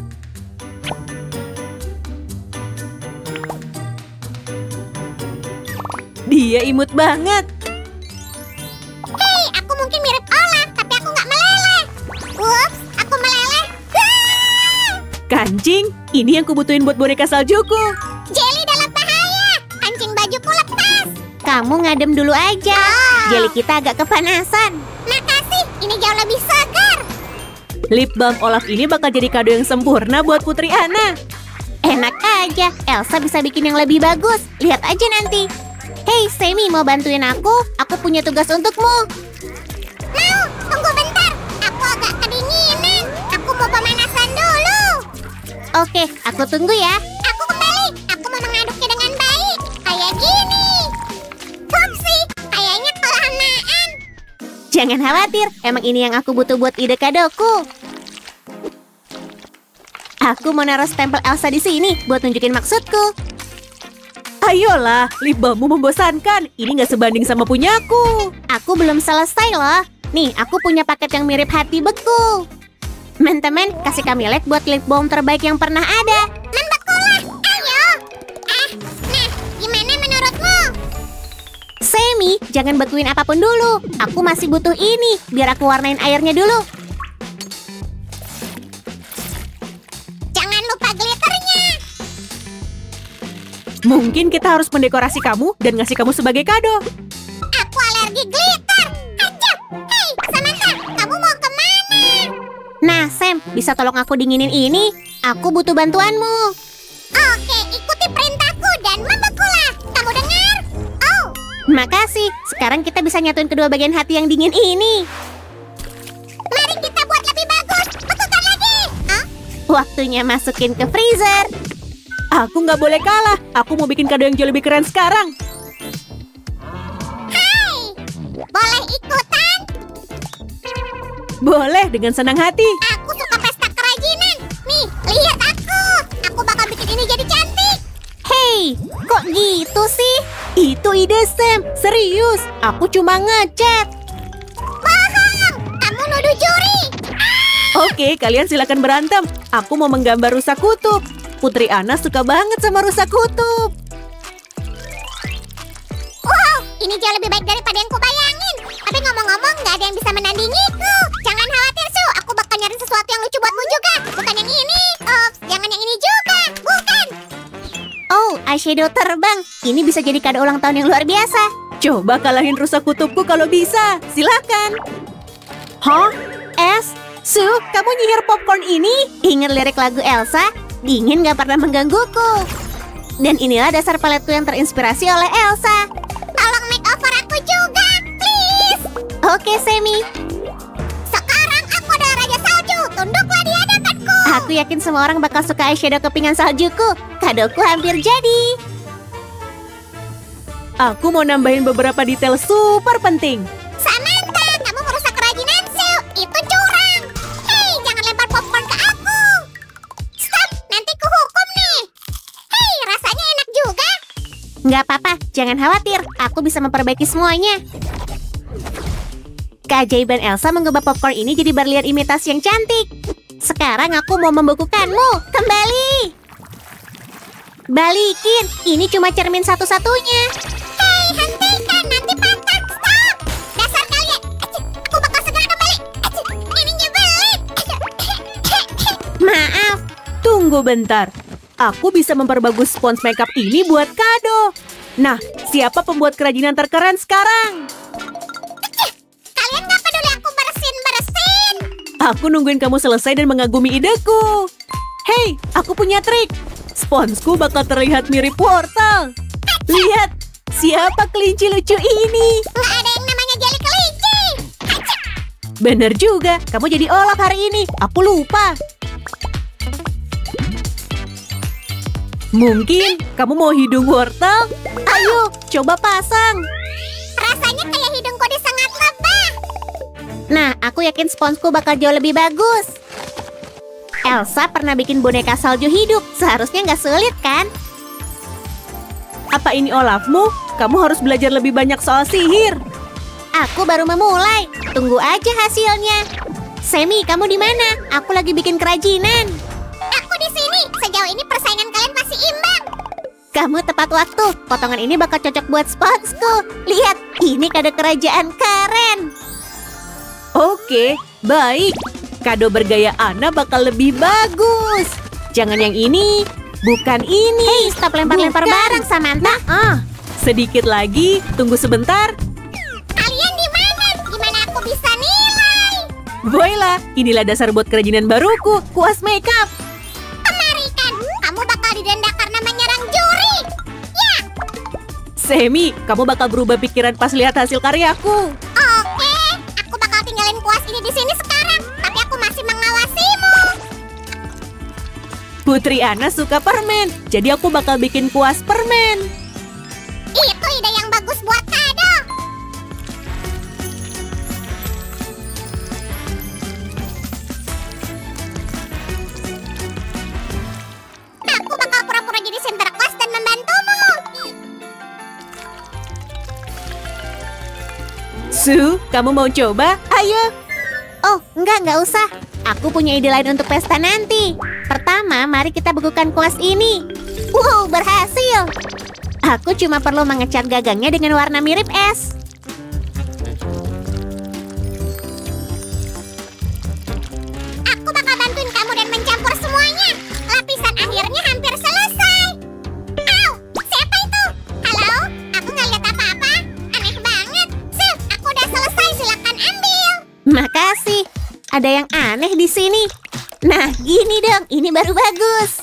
Dia imut banget. Hei, aku mungkin mirip Olaf, tapi aku nggak meleleh. Ups, aku meleleh. Ah! Kancing, ini yang kubutuhin buat boneka saljuku. Jelly dalam bahaya. Kancing bajuku lepas. Kamu ngadem dulu aja. Jeli kita agak kepanasan. Makasih, ini jauh lebih segar. Lip balm Olaf ini bakal jadi kado yang sempurna buat Putri Ana. Enak aja, Elsa bisa bikin yang lebih bagus. Lihat aja nanti. Hei, Sammy, mau bantuin aku? Aku punya tugas untukmu. Mau, tunggu bentar. Aku agak kedinginan. Aku mau pemanasan dulu. Oke, aku tunggu ya. Aku kembali. Aku mau mengaduknya dengan baik. Kayak gini. Upsi, kayaknya kelamaan. Jangan khawatir, emang ini yang aku butuh buat ide kadoku. Aku mau naruh stempel Elsa di sini buat nunjukin maksudku. Ayolah, lip balmmu membosankan. Ini nggak sebanding sama punyaku. Aku belum selesai loh. Nih, aku punya paket yang mirip hati beku. Teman-teman, kasih kami like buat lip balm terbaik yang pernah ada. Membekulah, ayo. Nah, gimana menurutmu? Sammy, jangan bekuin apapun dulu. Aku masih butuh ini, biar aku warnain airnya dulu. Jangan lupa glitternya. Mungkin kita harus mendekorasi kamu dan ngasih kamu sebagai kado. Aku alergi glitter. Ajak. Hei, Samantha, kamu mau kemana? Nah, Sam, bisa tolong aku dinginin ini? Aku butuh bantuanmu. Oke, ikuti perintahku dan membekulah. Kamu dengar? Oh, Makasih, sekarang kita bisa nyatuin kedua bagian hati yang dingin ini. mari kita buat lebih bagus. Bekukan lagi. Hah? Waktunya masukin ke freezer. Aku nggak boleh kalah. Aku mau bikin kado yang jauh lebih keren sekarang. Hai, boleh ikutan? Boleh, dengan senang hati. Aku suka pesta kerajinan. Nih, lihat aku. Aku bakal bikin ini jadi cantik. Hei, kok gitu sih? Itu ide Sam, serius. Aku cuma ngecat. Bohong, kamu nuduh juri. Oke, kalian silakan berantem. Aku mau menggambar rusa kutub. Putri Ana suka banget sama rusa kutub. Wow, ini jauh lebih baik daripada yang kubayangin. Tapi ngomong-ngomong, nggak ada yang bisa menandingiku. Jangan khawatir, Su. Aku bakal nyari sesuatu yang lucu buatmu juga. Bukan yang ini. Jangan yang ini juga. Bukan. Oh, eyeshadow terbang. Ini bisa jadi kado ulang tahun yang luar biasa. Coba kalahin rusa kutubku kalau bisa. Silakan. Hah? Su, kamu nyihir popcorn ini? Ingat lirik lagu Elsa? Dingin gak pernah menggangguku. Dan inilah dasar paletku yang terinspirasi oleh Elsa. Tolong makeover aku juga, please. Oke, Sammy. Sekarang aku adalah Raja Salju. Tunduklah di hadapanku. Aku yakin semua orang bakal suka eyeshadow kepingan saljuku. Kadoku hampir jadi. Aku mau nambahin beberapa detail super penting. Samantha, kamu merusak kerajinan, Su. Itu curang. Hei, jangan lempar popcorn ke aku. Stop, nanti kuhukum nih. Hei, rasanya enak juga. Nggak apa-apa, jangan khawatir. Aku bisa memperbaiki semuanya. Keajaiban Elsa mengubah popcorn ini jadi berlian imitasi yang cantik. Sekarang aku mau membekukanmu. Kembali. Balikin, ini cuma cermin satu-satunya. Hei, hentikan, nanti patah. Stop. Dasar kalian. Aku bakal segera kembali. Ini nyebelin. Maaf. Tunggu bentar. Aku bisa memperbagus spons makeup ini buat kado. Nah, siapa pembuat kerajinan terkeren sekarang? Kalian nggak peduli aku bersin-bersin. Aku nungguin kamu selesai dan mengagumi ideku. Hei, aku punya trik. Sponsku bakal terlihat mirip wortel. Lihat, siapa kelinci lucu ini? Nggak ada yang namanya jeli kelinci. Bener juga, kamu jadi Olaf hari ini. Aku lupa. Mungkin kamu mau hidung wortel? Ayo, coba pasang. Rasanya kayak hidungku disengat lebah. Nah, aku yakin sponsku bakal jauh lebih bagus. Elsa pernah bikin boneka salju hidup. Seharusnya nggak sulit, kan? Apa ini Olafmu? Kamu harus belajar lebih banyak soal sihir. Aku baru memulai. Tunggu aja hasilnya. Semi, kamu di mana? Aku lagi bikin kerajinan. Aku di sini. Sejauh ini persaingan kalian masih imbang. Kamu tepat waktu. Potongan ini bakal cocok buat sponsku. Lihat, ini kado kerajaan keren. Oke, baik. Kado bergaya Anna bakal lebih bagus. Jangan yang ini, bukan ini. Hei, stop lempar-lempar Bukan. barang, Samantha. Sedikit lagi, tunggu sebentar. Kalian di mana? Gimana aku bisa nilai? Voila, inilah dasar buat kerajinan baruku, kuas makeup. Kemarikan. Kamu bakal didenda karena menyerang juri. Ya, Semi, kamu bakal berubah pikiran pas lihat hasil karyaku. oke. Aku bakal tinggalin kuas ini di sini sekarang. Tapi aku masih mengawasimu. Putri Anna suka permen, jadi aku bakal bikin kuas permen. Itu ide yang bagus buat kado. Aku bakal pura-pura jadi center kelas dan membantumu. Su, kamu mau coba? Ayo. Oh, nggak usah. Aku punya ide lain untuk pesta nanti. Pertama, mari kita bekukan kuas ini. Wow, berhasil. Aku cuma perlu mengecat gagangnya dengan warna mirip es. Aku bakal bantuin kamu dan mencampur semuanya. Lapisan akhirnya hampir selesai. Au, siapa itu? Halo, aku nggak lihat apa-apa. Aneh banget. Aku udah selesai. Silakan ambil. Makasih. Ada yang aneh di sini. Nah, gini dong. Ini baru bagus.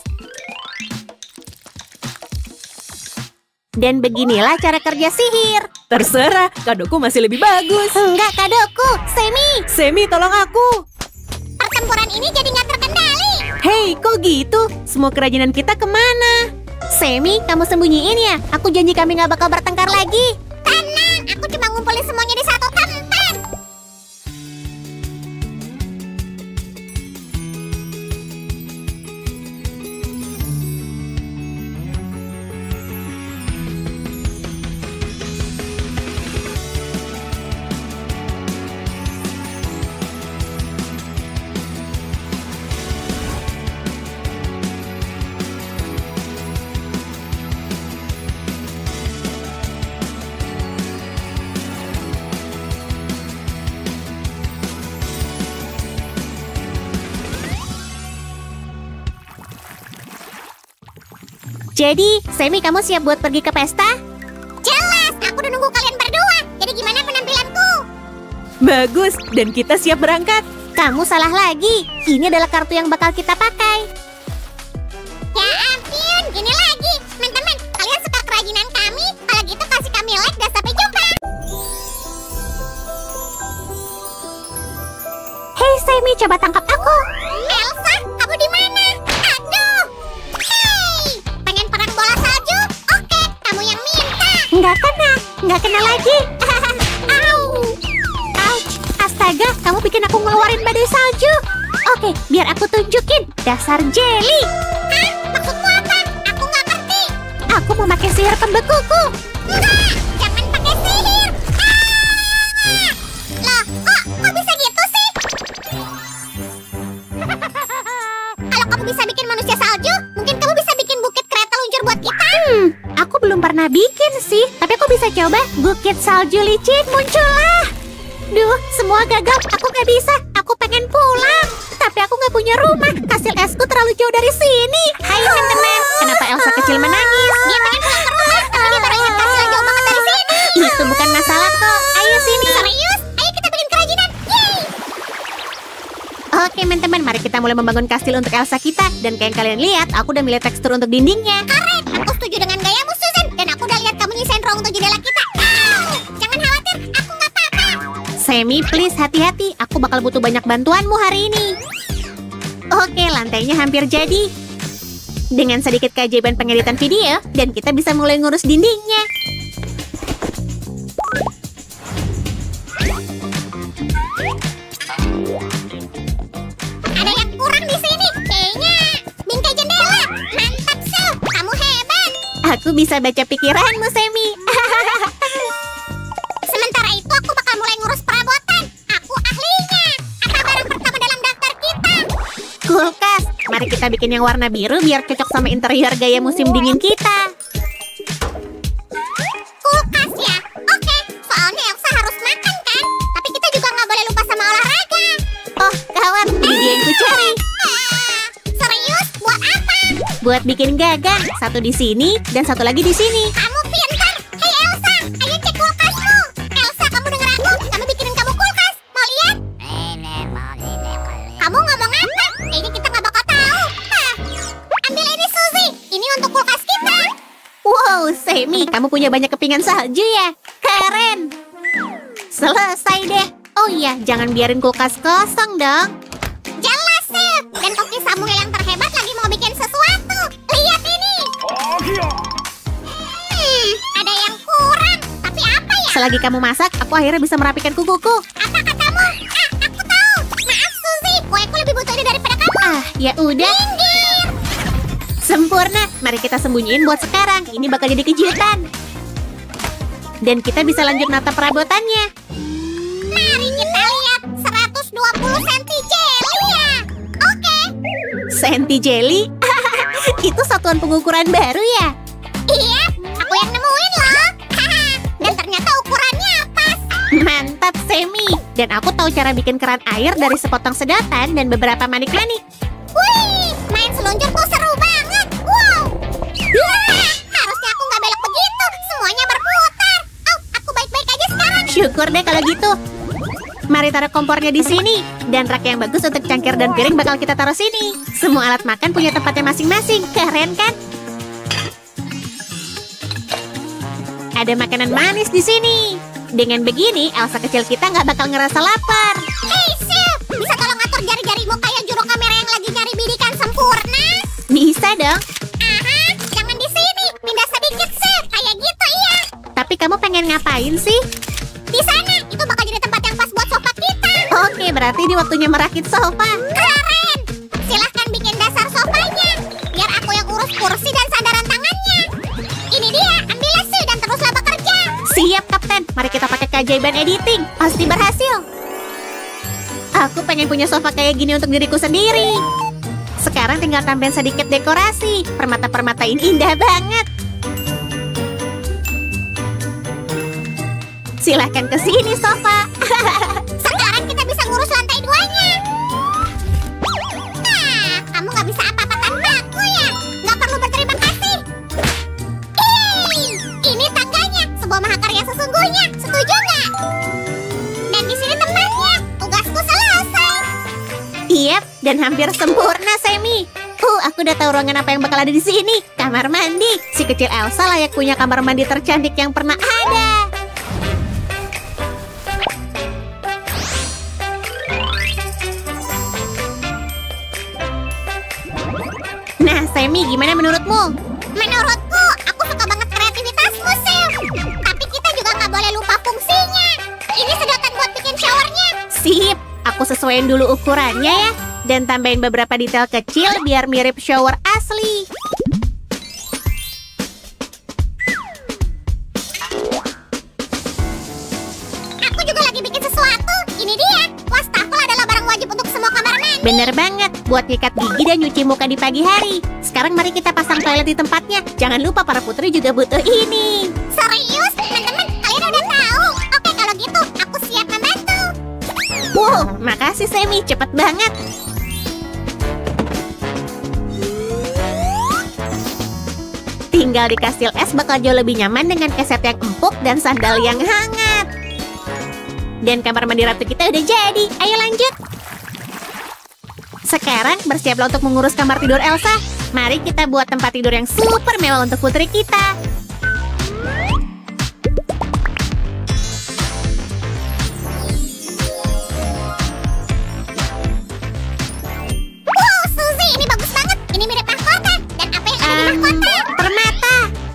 Dan beginilah cara kerja sihir. Terserah, kadoku masih lebih bagus. Enggak, kadoku. Semi. Semi, tolong aku. Pertempuran ini jadi nggak terkendali. Hei, kok gitu? Semua kerajinan kita kemana? Semi, kamu sembunyiin ya? Aku janji kami nggak bakal bertengkar lagi. Tenang, aku cuma ngumpulin semuanya di satu tempat. Jadi, Semi, kamu siap buat pergi ke pesta? Jelas, aku udah nunggu kalian berdua. Jadi gimana penampilanku? Bagus, dan kita siap berangkat. Kamu salah lagi. Ini adalah kartu yang bakal kita pakai. Ya ampun, gini lagi. Teman-teman, kalian suka kerajinan kami? Kalau gitu kasih kami like dan sampai jumpa. Hei, Semi, coba tangkap aku. Elsa, kamu di mana? Aduh. Hei, pengen perang bola salju? Oke, kamu yang minta. Nggak kena lagi. Au. Ouch, astaga, kamu bikin aku ngeluarin badai salju. Oke, biar aku tunjukin. Dasar jelly. Hah? Maksudmu apa? Aku nggak ngerti. Aku mau pakai sihir pembekuku. Enggak, jangan pakai sihir. Ah! Loh, kok bisa gitu sih? Kalau kamu bisa bikin manusia salju, mungkin kamu bisa bikin bukit kereta luncur buat kita. Aku belum pernah bikin sih. Tapi aku bisa coba. Bukit salju licin muncullah. Duh, semua gagal. Aku nggak bisa. Aku pengen pulang. Tapi aku nggak punya rumah. Kastil esku terlalu jauh dari sini. Hai teman-teman. Kenapa Elsa kecil menangis? Dia pengen pulang ke rumah, tapi dia baru ingat kasih jauh banget dari sini. Itu bukan masalah kok. Ayo sini. Serius? Ayo kita bikin kerajinan. Yeay! Oke teman-teman, mari kita mulai membangun kastil untuk Elsa kita. Dan kayak yang kalian lihat, aku udah milih tekstur untuk dindingnya. Keren, aku setuju dengan gayamu, Susan. Dan aku udah lihat kamu nyisain ruang untuk jendela kita. Au! Jangan khawatir, aku nggak apa-apa. Semi, please hati-hati. Aku bakal butuh banyak bantuanmu hari ini. Oke, lantainya hampir jadi. Dengan sedikit keajaiban pengeditan video, dan kita bisa mulai ngurus dindingnya. bisa baca pikiranmu, Semi. Sementara itu aku bakal mulai ngurus perabotan. Aku ahlinya. Apa barang pertama dalam daftar kita? Kulkas. Mari kita bikin yang warna biru biar cocok sama interior gaya musim dingin kita. Kulkas ya? Oke, soalnya Elsa harus makan kan? Tapi kita juga nggak boleh lupa sama olahraga. Oh, kawan, ini dia yang kucari. Serius? Buat apa? Buat bikin gagang. Satu di sini dan satu lagi di sini. Kamu pintar. Hei Elsa, ayo cek kulkasmu. Elsa, kamu dengar aku? Kami bikinin kamu kulkas. Mau lihat? Kamu ngomong apa? Kayaknya kita nggak bakal tahu. Ambil ini Suzy. Ini untuk kulkas kita. Wow, Semi, kamu punya banyak kepingan salju ya? Keren. Selesai deh. Oh iya, jangan biarin kulkas kosong dong. Jelas sih. Dan koki Samuel yang terhebat lagi mau bikin sesuatu. Lihat ini. Ada yang kurang. Tapi apa ya? Selagi kamu masak, aku akhirnya bisa merapikan kukuku. Apa katamu? Aku tahu. Maaf Suzy, kueku lebih butuh ini daripada kamu. Ah, ya udah. Minggir. Sempurna. Mari kita sembunyiin buat sekarang. Ini bakal jadi kejutan. Dan kita bisa lanjut nata perabotannya. Mari kita lihat 120 cm jelly ya. Oke. Senti jelly? Itu satuan pengukuran baru ya? Iya, aku yang nemuin loh. Dan ternyata ukurannya pas. Mantap, Semi. Dan aku tahu cara bikin keran air dari sepotong sedotan dan beberapa manik-manik. Wih, main seluncur tuh seru banget. Wow. Harusnya aku nggak belok begitu. Semuanya berputar. Oh, aku baik-baik aja sekarang. Syukur deh kalau gitu. Mari taruh kompornya di sini. Dan rak yang bagus untuk cangkir dan piring bakal kita taruh sini. Semua alat makan punya tempatnya masing-masing. Keren kan? Ada makanan manis di sini. Dengan begini, Elsa kecil kita nggak bakal ngerasa lapar. Hey, Sil, bisa tolong atur jari-jarimu kayak juru kamera yang lagi nyari bidikan sempurna? Bisa dong. Aha, jangan di sini. Pindah sedikit, Sil. Kayak gitu, iya. Tapi kamu pengen ngapain sih? Di sana, itu bakal jadi tempat yang pas buat sofa kita. Oke, berarti ini waktunya merakit sofa. Keren. Silahkan bikin dasar sofanya. Biar aku yang urus kursi dan sandaran tangannya. Ini dia, ambillah Sil dan teruslah bekerja. Siap, Kapten. Mari kita pakai keajaiban editing. Pasti berhasil. Aku pengen punya sofa kayak gini untuk diriku sendiri. Sekarang tinggal tambahin sedikit dekorasi. Permata-permata ini indah banget. Silahkan ke sini, sofa. Sekarang kita bisa ngurus lantai 2-nya. Nah, kamu nggak bisa apa-apa tanpa aku ya. Nggak perlu berterima kasih. Hei, ini tangganya. Sebuah mahakarya sesungguhnya. Setuju nggak? Dan di sini temannya. Tugasku selesai. Iya, dan hampir sempurna, Semi. Aku udah tahu ruangan apa yang bakal ada di sini. Kamar mandi. Si kecil Elsa layak punya kamar mandi tercantik yang pernah ada. Nah, Semi, gimana menurutmu? Menurutku, aku suka banget kreativitasmu, Sil. Tapi kita juga nggak boleh lupa fungsinya. Ini sedotan buat bikin showernya. Sip, aku sesuaiin dulu ukurannya ya. Dan tambahin beberapa detail kecil biar mirip shower asli. Aku juga lagi bikin sesuatu. Ini dia. Wastafel adalah barang wajib untuk semua kamar mandi. Bener banget, buat nyikat gigi dan nyuci muka di pagi hari. Sekarang mari kita pasang toilet di tempatnya. Jangan lupa para putri juga butuh ini. Serius, teman-teman? Kalian udah tahu? Oke, kalau gitu, aku siap membantu. Wow, makasih Semi, cepet banget. Tinggal di kastil es bakal jauh lebih nyaman dengan keset yang empuk dan sandal yang hangat. Dan kamar mandi ratu kita udah jadi. Ayo lanjut. Sekarang bersiaplah untuk mengurus kamar tidur Elsa. Mari kita buat tempat tidur yang super mewah untuk putri kita. Wow, Suzy, ini bagus banget. Ini mirip mahkota. Dan apa yang ada di mahkota? Permata.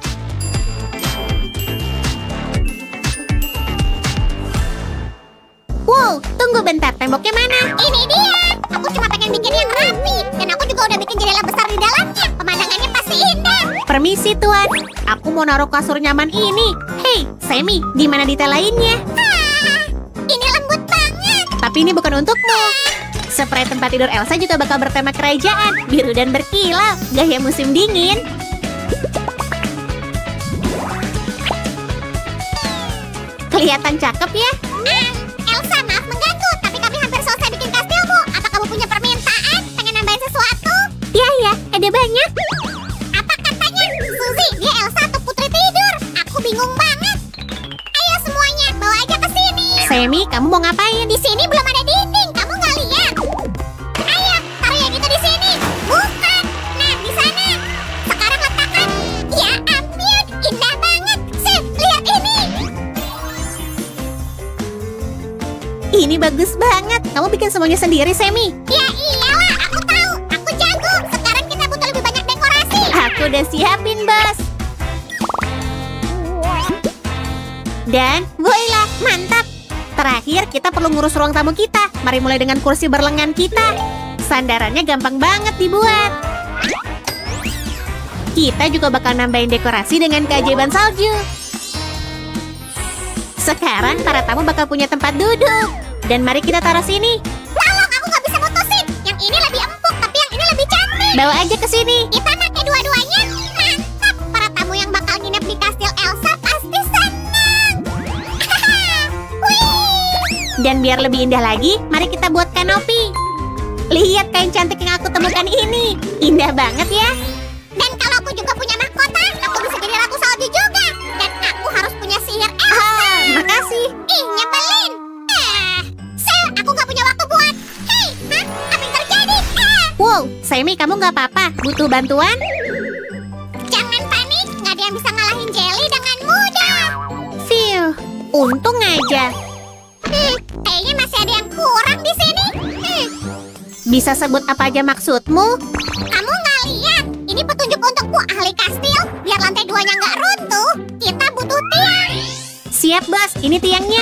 Wow, tunggu bentar. Temboknya mana? Ini dia. Aku cuma pengen bikin yang rapi. Dan aku juga udah bikin jendela besar di dalamnya. Pemandangannya pasti indah. Permisi, Tuan. Aku mau naruh kasur nyaman ini. Hei, Sammy, di mana detail lainnya? Ini lembut banget. Tapi ini bukan untukmu. Spray tempat tidur Elsa juga bakal bertema kerajaan, biru dan berkilau, gaya musim dingin. Kelihatan cakep ya? Elsa, maaf mengganggu, tapi kami hampir selesai bikin kastilmu. Apa kamu punya permintaan? Pengen nambahin sesuatu? Iya, ada banyak. Apa katanya? Suzy, dia Elsa atau putri tidur? Aku bingung banget. Ayo semuanya, bawa aja ke sini. Sammy, kamu mau ngapain? Di sini belum ada dinding, kamu nggak lihat? Ayo, taruh yang itu di sini. Bukan. Nah, di sana. Sekarang letakkan. Ya ampun, indah banget. Sih, lihat ini. Ini bagus banget. Kamu bikin semuanya sendiri, Sammy. Ya iyalah, aku tahu. Aku jago. Sekarang kita butuh lebih banyak dekorasi. Aku udah siapin, Bos. Dan, voila, mantap. Terakhir, kita perlu ngurus ruang tamu kita. Mari mulai dengan kursi berlengan kita. Sandarannya gampang banget dibuat. Kita juga bakal nambahin dekorasi dengan keajaiban salju. Sekarang, para tamu bakal punya tempat duduk. Dan mari kita taruh sini. Tolong, aku nggak bisa mutusin. Yang ini lebih empuk, tapi yang ini lebih cantik. Bawa aja ke sini. Kita pakai dua-duanya. Mantap. Para tamu yang bakal nginep di kastil Elsa pasti senang. Wih. Dan biar lebih indah lagi, mari kita buat kanopi. Lihat kain cantik yang aku temukan ini. Indah banget ya. Dan kalau aku juga punya mahkota, aku bisa jadi ratu salju juga. Dan aku harus punya sihir Elsa. Makasih. Ih, nyebelin. Sel, aku nggak punya waktu buat. Hei, apa yang terjadi? Wow, Sammy, kamu nggak apa-apa? Butuh bantuan? Jangan panik, nggak ada yang bisa ngalahin Jelly dengan mudah. Phew, untung aja. Kayaknya masih ada yang kurang di sini. Bisa sebut apa aja maksudmu? Kamu nggak lihat? Ini petunjuk untukmu, ahli kastil. Biar lantai 2-nya nggak runtuh, kita butuh tiang. Siap, Bos. Ini tiangnya.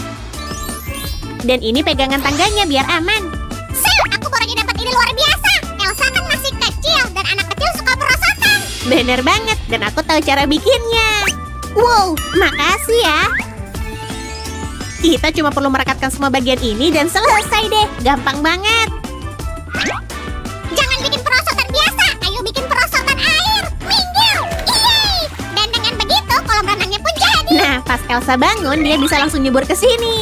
Dan ini pegangan tangganya biar aman. Sel, aku baru aja dapat ide luar biasa. Elsa kan masih kecil, dan anak kecil suka perosotan. Bener banget, dan aku tahu cara bikinnya. Wow, makasih ya. Kita cuma perlu merekatkan semua bagian ini dan selesai deh. Gampang banget. Jangan bikin perosotan biasa, ayo bikin perosotan air. Minggir! Yeay! Dan dengan begitu, kolam renangnya pun jadi. Nah, pas Elsa bangun, dia bisa langsung nyebur ke sini.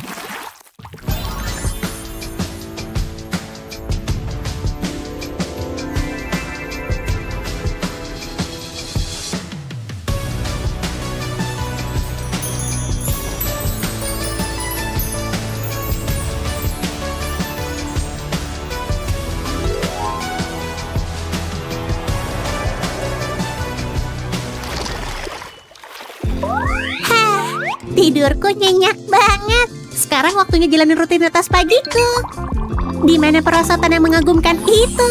Tidurku nyenyak banget. Sekarang waktunya jalanin rutinitas pagiku. Di mana perosotan yang mengagumkan itu?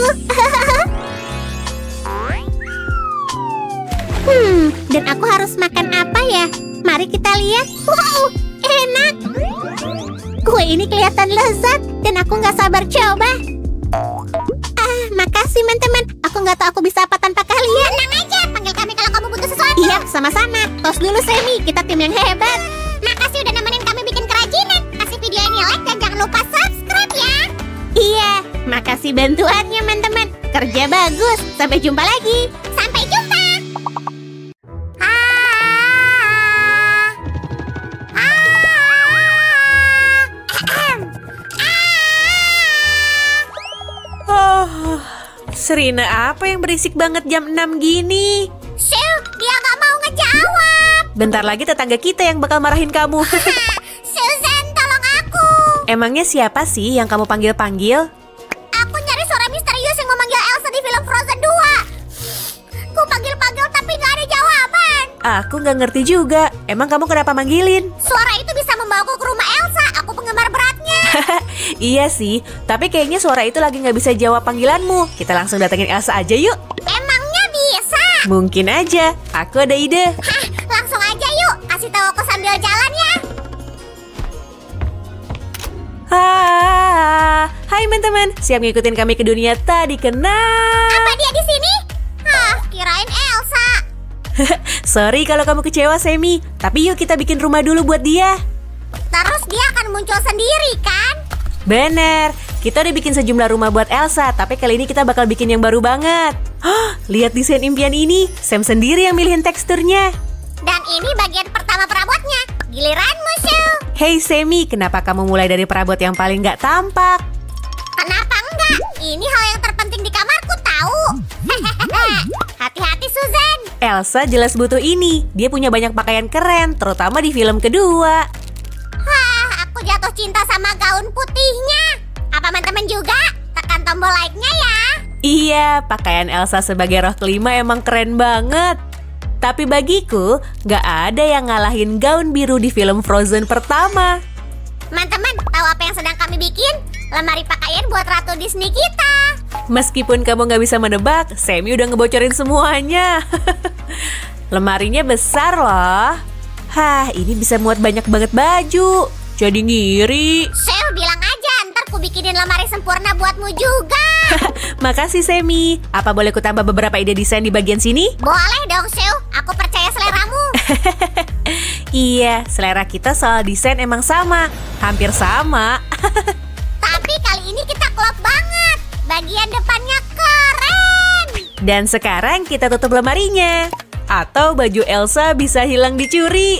Dan aku harus makan apa ya? Mari kita lihat. Wow, enak. Kue ini kelihatan lezat dan aku nggak sabar coba. Makasih teman-teman. Aku nggak tahu aku bisa apa tanpa kalian. Tenang aja, panggil kami kalau kamu butuh sesuatu. Iya, sama-sama. Tos dulu, Sammy. Kita tim yang hebat. Makasih udah nemenin kami bikin kerajinan. Kasih video ini like dan jangan lupa subscribe ya. Iya, makasih bantuannya, teman-teman. Kerja bagus. Sampai jumpa lagi. Sampai jumpa. Serina apa yang berisik banget jam 6 gini? Sil, dia nggak mau ngejawab. Bentar lagi tetangga kita yang bakal marahin kamu. Susan, tolong aku. Emangnya siapa sih yang kamu panggil-panggil? Aku nyari suara misterius yang memanggil Elsa di film Frozen 2. Ku panggil-panggil tapi nggak ada jawaban. Aku nggak ngerti juga. Emang kamu kenapa manggilin? Suara itu bisa membawaku ke rumah Elsa. Aku penggemar beratnya. Iya sih, tapi kayaknya suara itu lagi nggak bisa jawab panggilanmu. Kita langsung datengin Elsa aja yuk. Emangnya bisa? Mungkin aja. Aku ada ide. Hah, langsung aja yuk. Kasih tahu aku sambil jalan ya. Hai teman-teman, siap ngikutin kami ke dunia tadi kenal? Apa dia di sini? Hah, kirain Elsa. Sorry kalau kamu kecewa, Semi. Tapi yuk kita bikin rumah dulu buat dia. Terus dia akan muncul sendiri, kan? Bener, kita udah bikin sejumlah rumah buat Elsa, tapi kali ini kita bakal bikin yang baru banget. Lihat desain impian ini, Sam sendiri yang milihin teksturnya. Dan ini bagian pertama perabotnya. Giliranmu, Sue. Hey Semi, kenapa kamu mulai dari perabot yang paling nggak tampak? Kenapa enggak? Ini hal yang terpenting di kamarku, tahu? Hati-hati, Susan. Elsa jelas butuh ini. Dia punya banyak pakaian keren, terutama di film kedua. Aku jatuh cinta sama gaun putihnya. Apa teman-teman juga? Tekan tombol like-nya ya. Iya, pakaian Elsa sebagai roh kelima emang keren banget. Tapi bagiku, nggak ada yang ngalahin gaun biru di film Frozen pertama. Teman-teman, tahu apa yang sedang kami bikin? Lemari pakaian buat Ratu Disney kita. Meskipun kamu nggak bisa menebak, Sammy udah ngebocorin semuanya. Lemarinya besar loh. Ini bisa muat banyak banget baju. Jadi ngiri. Sel, bilang aja, ntar ku bikinin lemari sempurna buatmu juga. Makasih, Sammy. Apa boleh ku tambah beberapa ide desain di bagian sini? Boleh dong, Sel. Aku percaya seleramu. Iya, selera kita soal desain emang sama. Hampir sama. Tapi kali ini kita klop banget. Bagian depannya keren. Dan sekarang kita tutup lemarinya. Atau baju Elsa bisa hilang dicuri.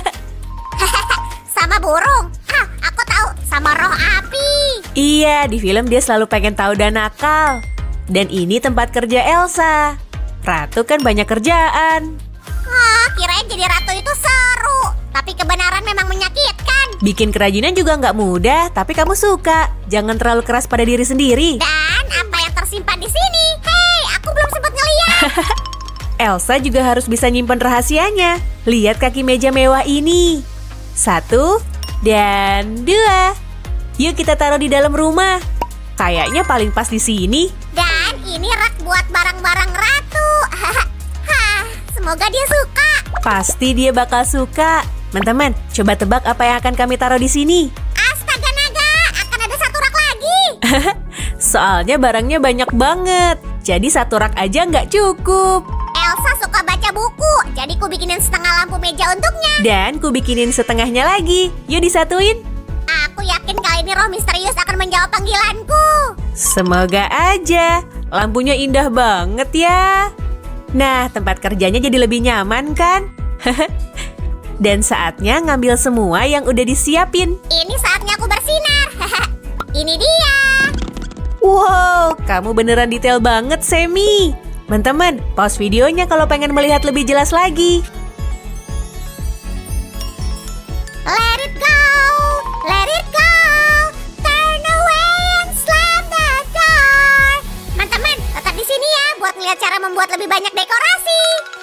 Sama burung. Aku tahu. Sama roh api. Iya, di film dia selalu pengen tahu dan nakal. Dan ini tempat kerja Elsa. Ratu kan banyak kerjaan. Kirain jadi ratu itu seru. Tapi kebenaran memang menyakitkan. Bikin kerajinan juga nggak mudah, tapi kamu suka. Jangan terlalu keras pada diri sendiri. Dan apa yang tersimpan di sini? Hei, aku belum sempat ngeliat. Elsa juga harus bisa nyimpen rahasianya. Lihat kaki meja mewah ini. 1 dan 2. Yuk kita taruh di dalam rumah. Kayaknya paling pas di sini. Dan ini rak buat barang-barang ratu. Semoga dia suka. Pasti dia bakal suka. Teman-teman, coba tebak apa yang akan kami taruh di sini. Astaga naga, akan ada satu rak lagi. Soalnya barangnya banyak banget. Jadi satu rak aja nggak cukup. Elsa suka baca buku, jadi ku bikinin setengah lampu meja untuknya. Dan ku bikinin setengahnya lagi. Yuk disatuin. Aku yakin kali ini roh misterius akan menjawab panggilanku. Semoga aja. Lampunya indah banget ya. Nah, tempat kerjanya jadi lebih nyaman kan? Dan saatnya ngambil semua yang udah disiapin. Ini saatnya aku bersinar. Ini dia. Wow, kamu beneran detail banget, Sammy. Teman-teman, pause videonya kalau pengen melihat lebih jelas lagi. Let it go, let it go. Turn away and slam the door. Teman-teman, tetap di sini ya buat ngeliat cara membuat lebih banyak dekorasi.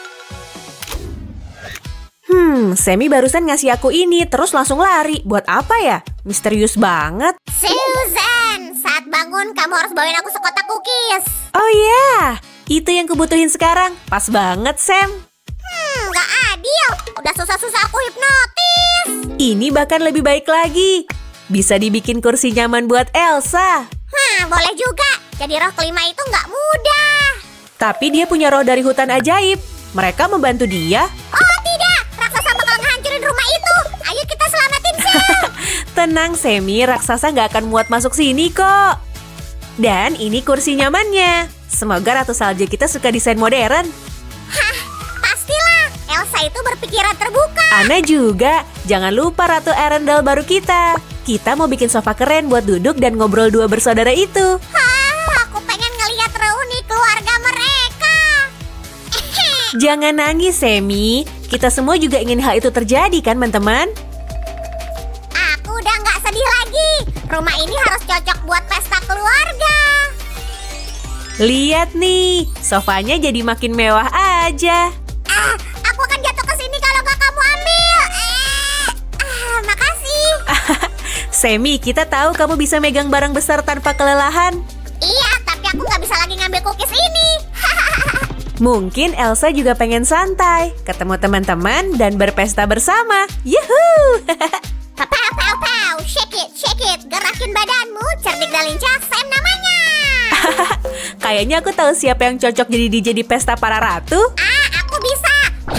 Sammy barusan ngasih aku ini, terus langsung lari. Buat apa ya? Misterius banget. Susan, saat bangun kamu harus bawain aku sekotak cookies. Oh iya, itu yang kubutuhin sekarang. Pas banget, Sam. Gak adil. Udah susah-susah aku hipnotis. Ini bahkan lebih baik lagi. Bisa dibikin kursi nyaman buat Elsa. Boleh juga. Jadi roh kelima itu gak mudah. Tapi dia punya roh dari hutan ajaib. Mereka membantu dia. Oh tidak, raksasa bakal ngehancurin rumah itu. Ayo kita selamatin, Sam. Tenang, Sammy, raksasa nggak akan muat masuk sini kok. Dan ini kursi nyamannya. Semoga Ratu Salju kita suka desain modern. Pastilah, Elsa itu berpikiran terbuka. Ana juga. Jangan lupa Ratu Arendelle baru kita. Kita mau bikin sofa keren buat duduk dan ngobrol dua bersaudara itu. Aku pengen ngeliat reuni keluarga mereka. Jangan nangis, Sammy. Kita semua juga ingin hal itu terjadi kan, teman-teman? Aku udah nggak sedih lagi. Rumah ini harus cocok buat pesta keluarga. Lihat nih, sofanya jadi makin mewah aja. Aku akan jatuh ke sini kalau nggak kamu ambil. Makasih. Sammy, kita tahu kamu bisa megang barang besar tanpa kelelahan. Iya, tapi aku nggak bisa lagi ngambil cookies ini. Mungkin Elsa juga pengen santai, ketemu teman-teman dan berpesta bersama. Yuhuu! Pow, shake it, gerakin badanmu, cerdik dan lincah, Sam namanya. Kayaknya aku tahu siapa yang cocok jadi DJ di pesta para ratu. Aku bisa.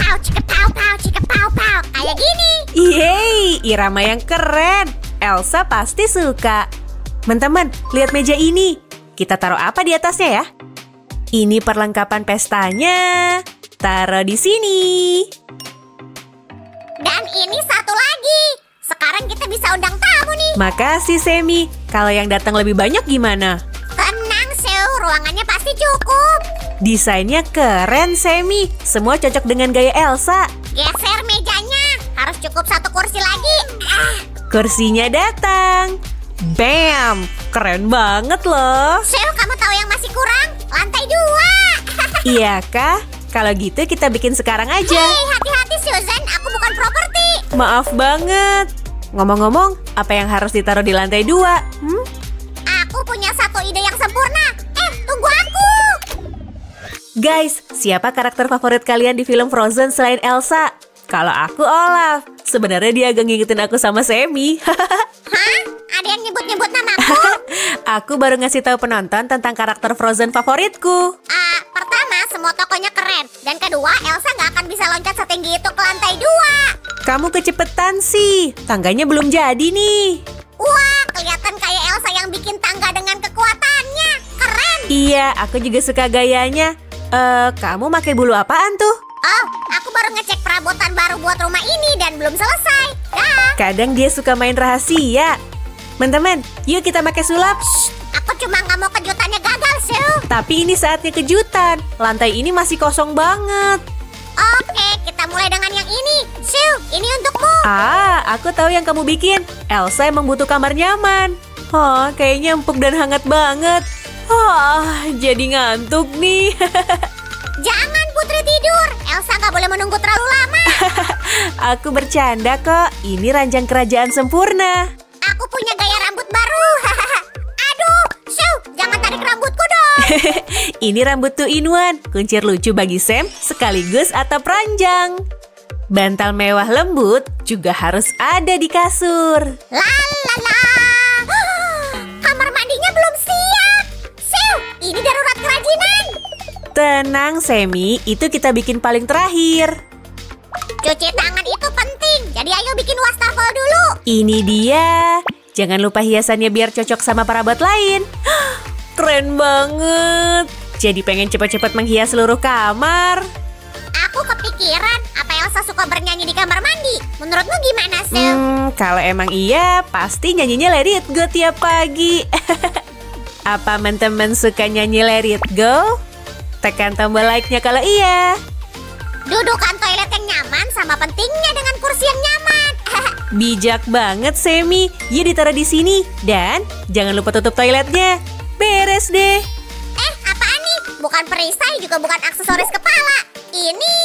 kayak gini. Yeay, irama yang keren. Elsa pasti suka. Teman-teman, lihat meja ini. Kita taruh apa di atasnya ya? Ini perlengkapan pestanya. Taruh di sini. Dan ini satu lagi. Sekarang kita bisa undang tamu nih. Makasih, Semi. Kalau yang datang lebih banyak gimana? Tenang, Seu. Ruangannya pasti cukup. Desainnya keren, Semi. Semua cocok dengan gaya Elsa. Geser mejanya. Harus cukup satu kursi lagi. Kursinya datang. Bam! Keren banget loh. Seu, kamu tahu yang masih kurang? Lantai 2. Iya kah? Kalau gitu kita bikin sekarang aja. Hei, hati-hati Susan. Aku bukan properti. Maaf banget. Ngomong-ngomong, apa yang harus ditaruh di lantai 2? Aku punya satu ide yang sempurna. Tunggu aku. Guys, siapa karakter favorit kalian di film Frozen selain Elsa? Kalau aku Olaf. Sebenarnya dia agak ngingetin aku sama Semi. Hah? Ada yang nyebut-nyebut namaku? Aku baru ngasih tahu penonton tentang karakter Frozen favoritku. Pertama, semua tokonya keren. Dan kedua, Elsa nggak akan bisa loncat setinggi itu ke lantai 2. Kamu kecepetan sih. Tangganya belum jadi nih. Wah, kelihatan kayak Elsa yang bikin tangga dengan kekuatannya. Keren. Iya, aku juga suka gayanya. Kamu pakai bulu apaan tuh? Oh, aku baru ngecek perabotan baru buat rumah ini dan belum selesai. Dah. Kadang dia suka main rahasia. Teman-teman, yuk kita pakai sulap. Aku cuma nggak mau kejutannya gagal, Su. Tapi ini saatnya kejutan. Lantai ini masih kosong banget. Oke, kita mulai dengan yang ini. Su, ini untukmu. Aku tahu yang kamu bikin. Elsa emang butuh kamar nyaman. Kayaknya empuk dan hangat banget. Jadi ngantuk nih. Jangan Putri tidur. Elsa nggak boleh menunggu terlalu lama. Aku bercanda kok. Ini ranjang kerajaan sempurna. Aku punya gaya rambut baru. Aduh, Su, jangan tarik rambutku dong. Ini rambut 2 in 1. Kuncir lucu bagi Sam sekaligus atap ranjang. Bantal mewah lembut juga harus ada di kasur. Lalala. Kamar mandinya belum siap. Su, ini darurat kerajinan. Tenang, Semi. Itu kita bikin paling terakhir. Cuci tangan itu penting. Jadi ayo bikin wastafel dulu. Ini dia. Jangan lupa hiasannya biar cocok sama perabot lain. Keren banget. Jadi pengen cepat-cepat menghias seluruh kamar. Aku kepikiran, apa Elsa suka bernyanyi di kamar mandi? Menurutmu gimana, Su? Kalau emang iya, pasti nyanyinya Let It Go tiap pagi. Apa teman-teman suka nyanyi Let It Go? Tekan tombol like-nya kalau iya. Dudukan toilet yang nyaman sama pentingnya dengan kursi yang nyaman. Bijak banget, Semi. Yuk ditaruh di sini. Dan jangan lupa tutup toiletnya. Beres deh. Apaan nih? Bukan perisai, juga bukan aksesoris kepala. Ini...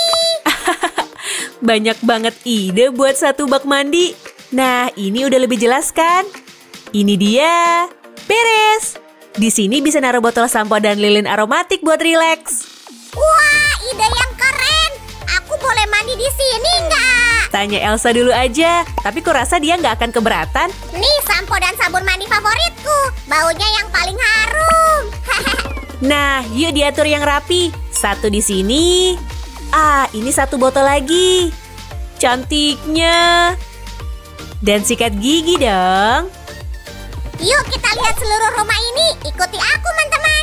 Banyak banget ide buat satu bak mandi. Nah, ini udah lebih jelas kan? Ini dia. Beres. Di sini bisa naruh botol sampo dan lilin aromatik buat rileks. Wah, ide yang keren. Aku boleh mandi di sini nggak? Tanya Elsa dulu aja. Tapi kurasa dia nggak akan keberatan. Nih sampo dan sabun mandi favoritku. Baunya yang paling harum. Nah, yuk diatur yang rapi. Satu di sini. Ini satu botol lagi. Cantiknya. Dan sikat gigi dong. Yuk kita lihat seluruh rumah ini. Ikuti aku, teman-teman.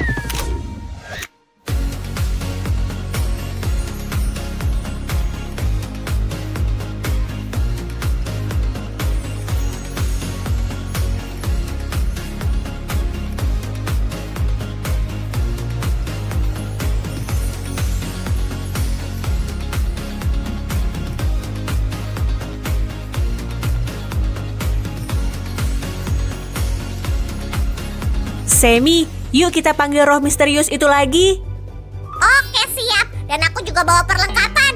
Semi, yuk kita panggil roh misterius itu lagi. Oke, siap. Dan aku juga bawa perlengkapan.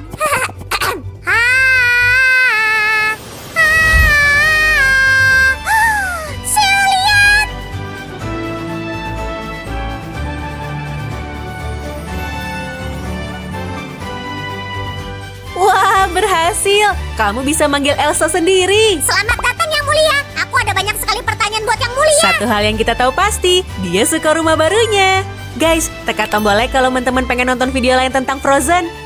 Seu, lihat. Wah, berhasil. Kamu bisa manggil Elsa sendiri. Selamat datang, Yang Mulia. Aku ada banyak sekali pertanyaan buat Yang Mulia. Satu hal yang kita tahu pasti, dia suka rumah barunya. Guys, tekan tombol like kalau teman-teman pengen nonton video lain tentang Frozen.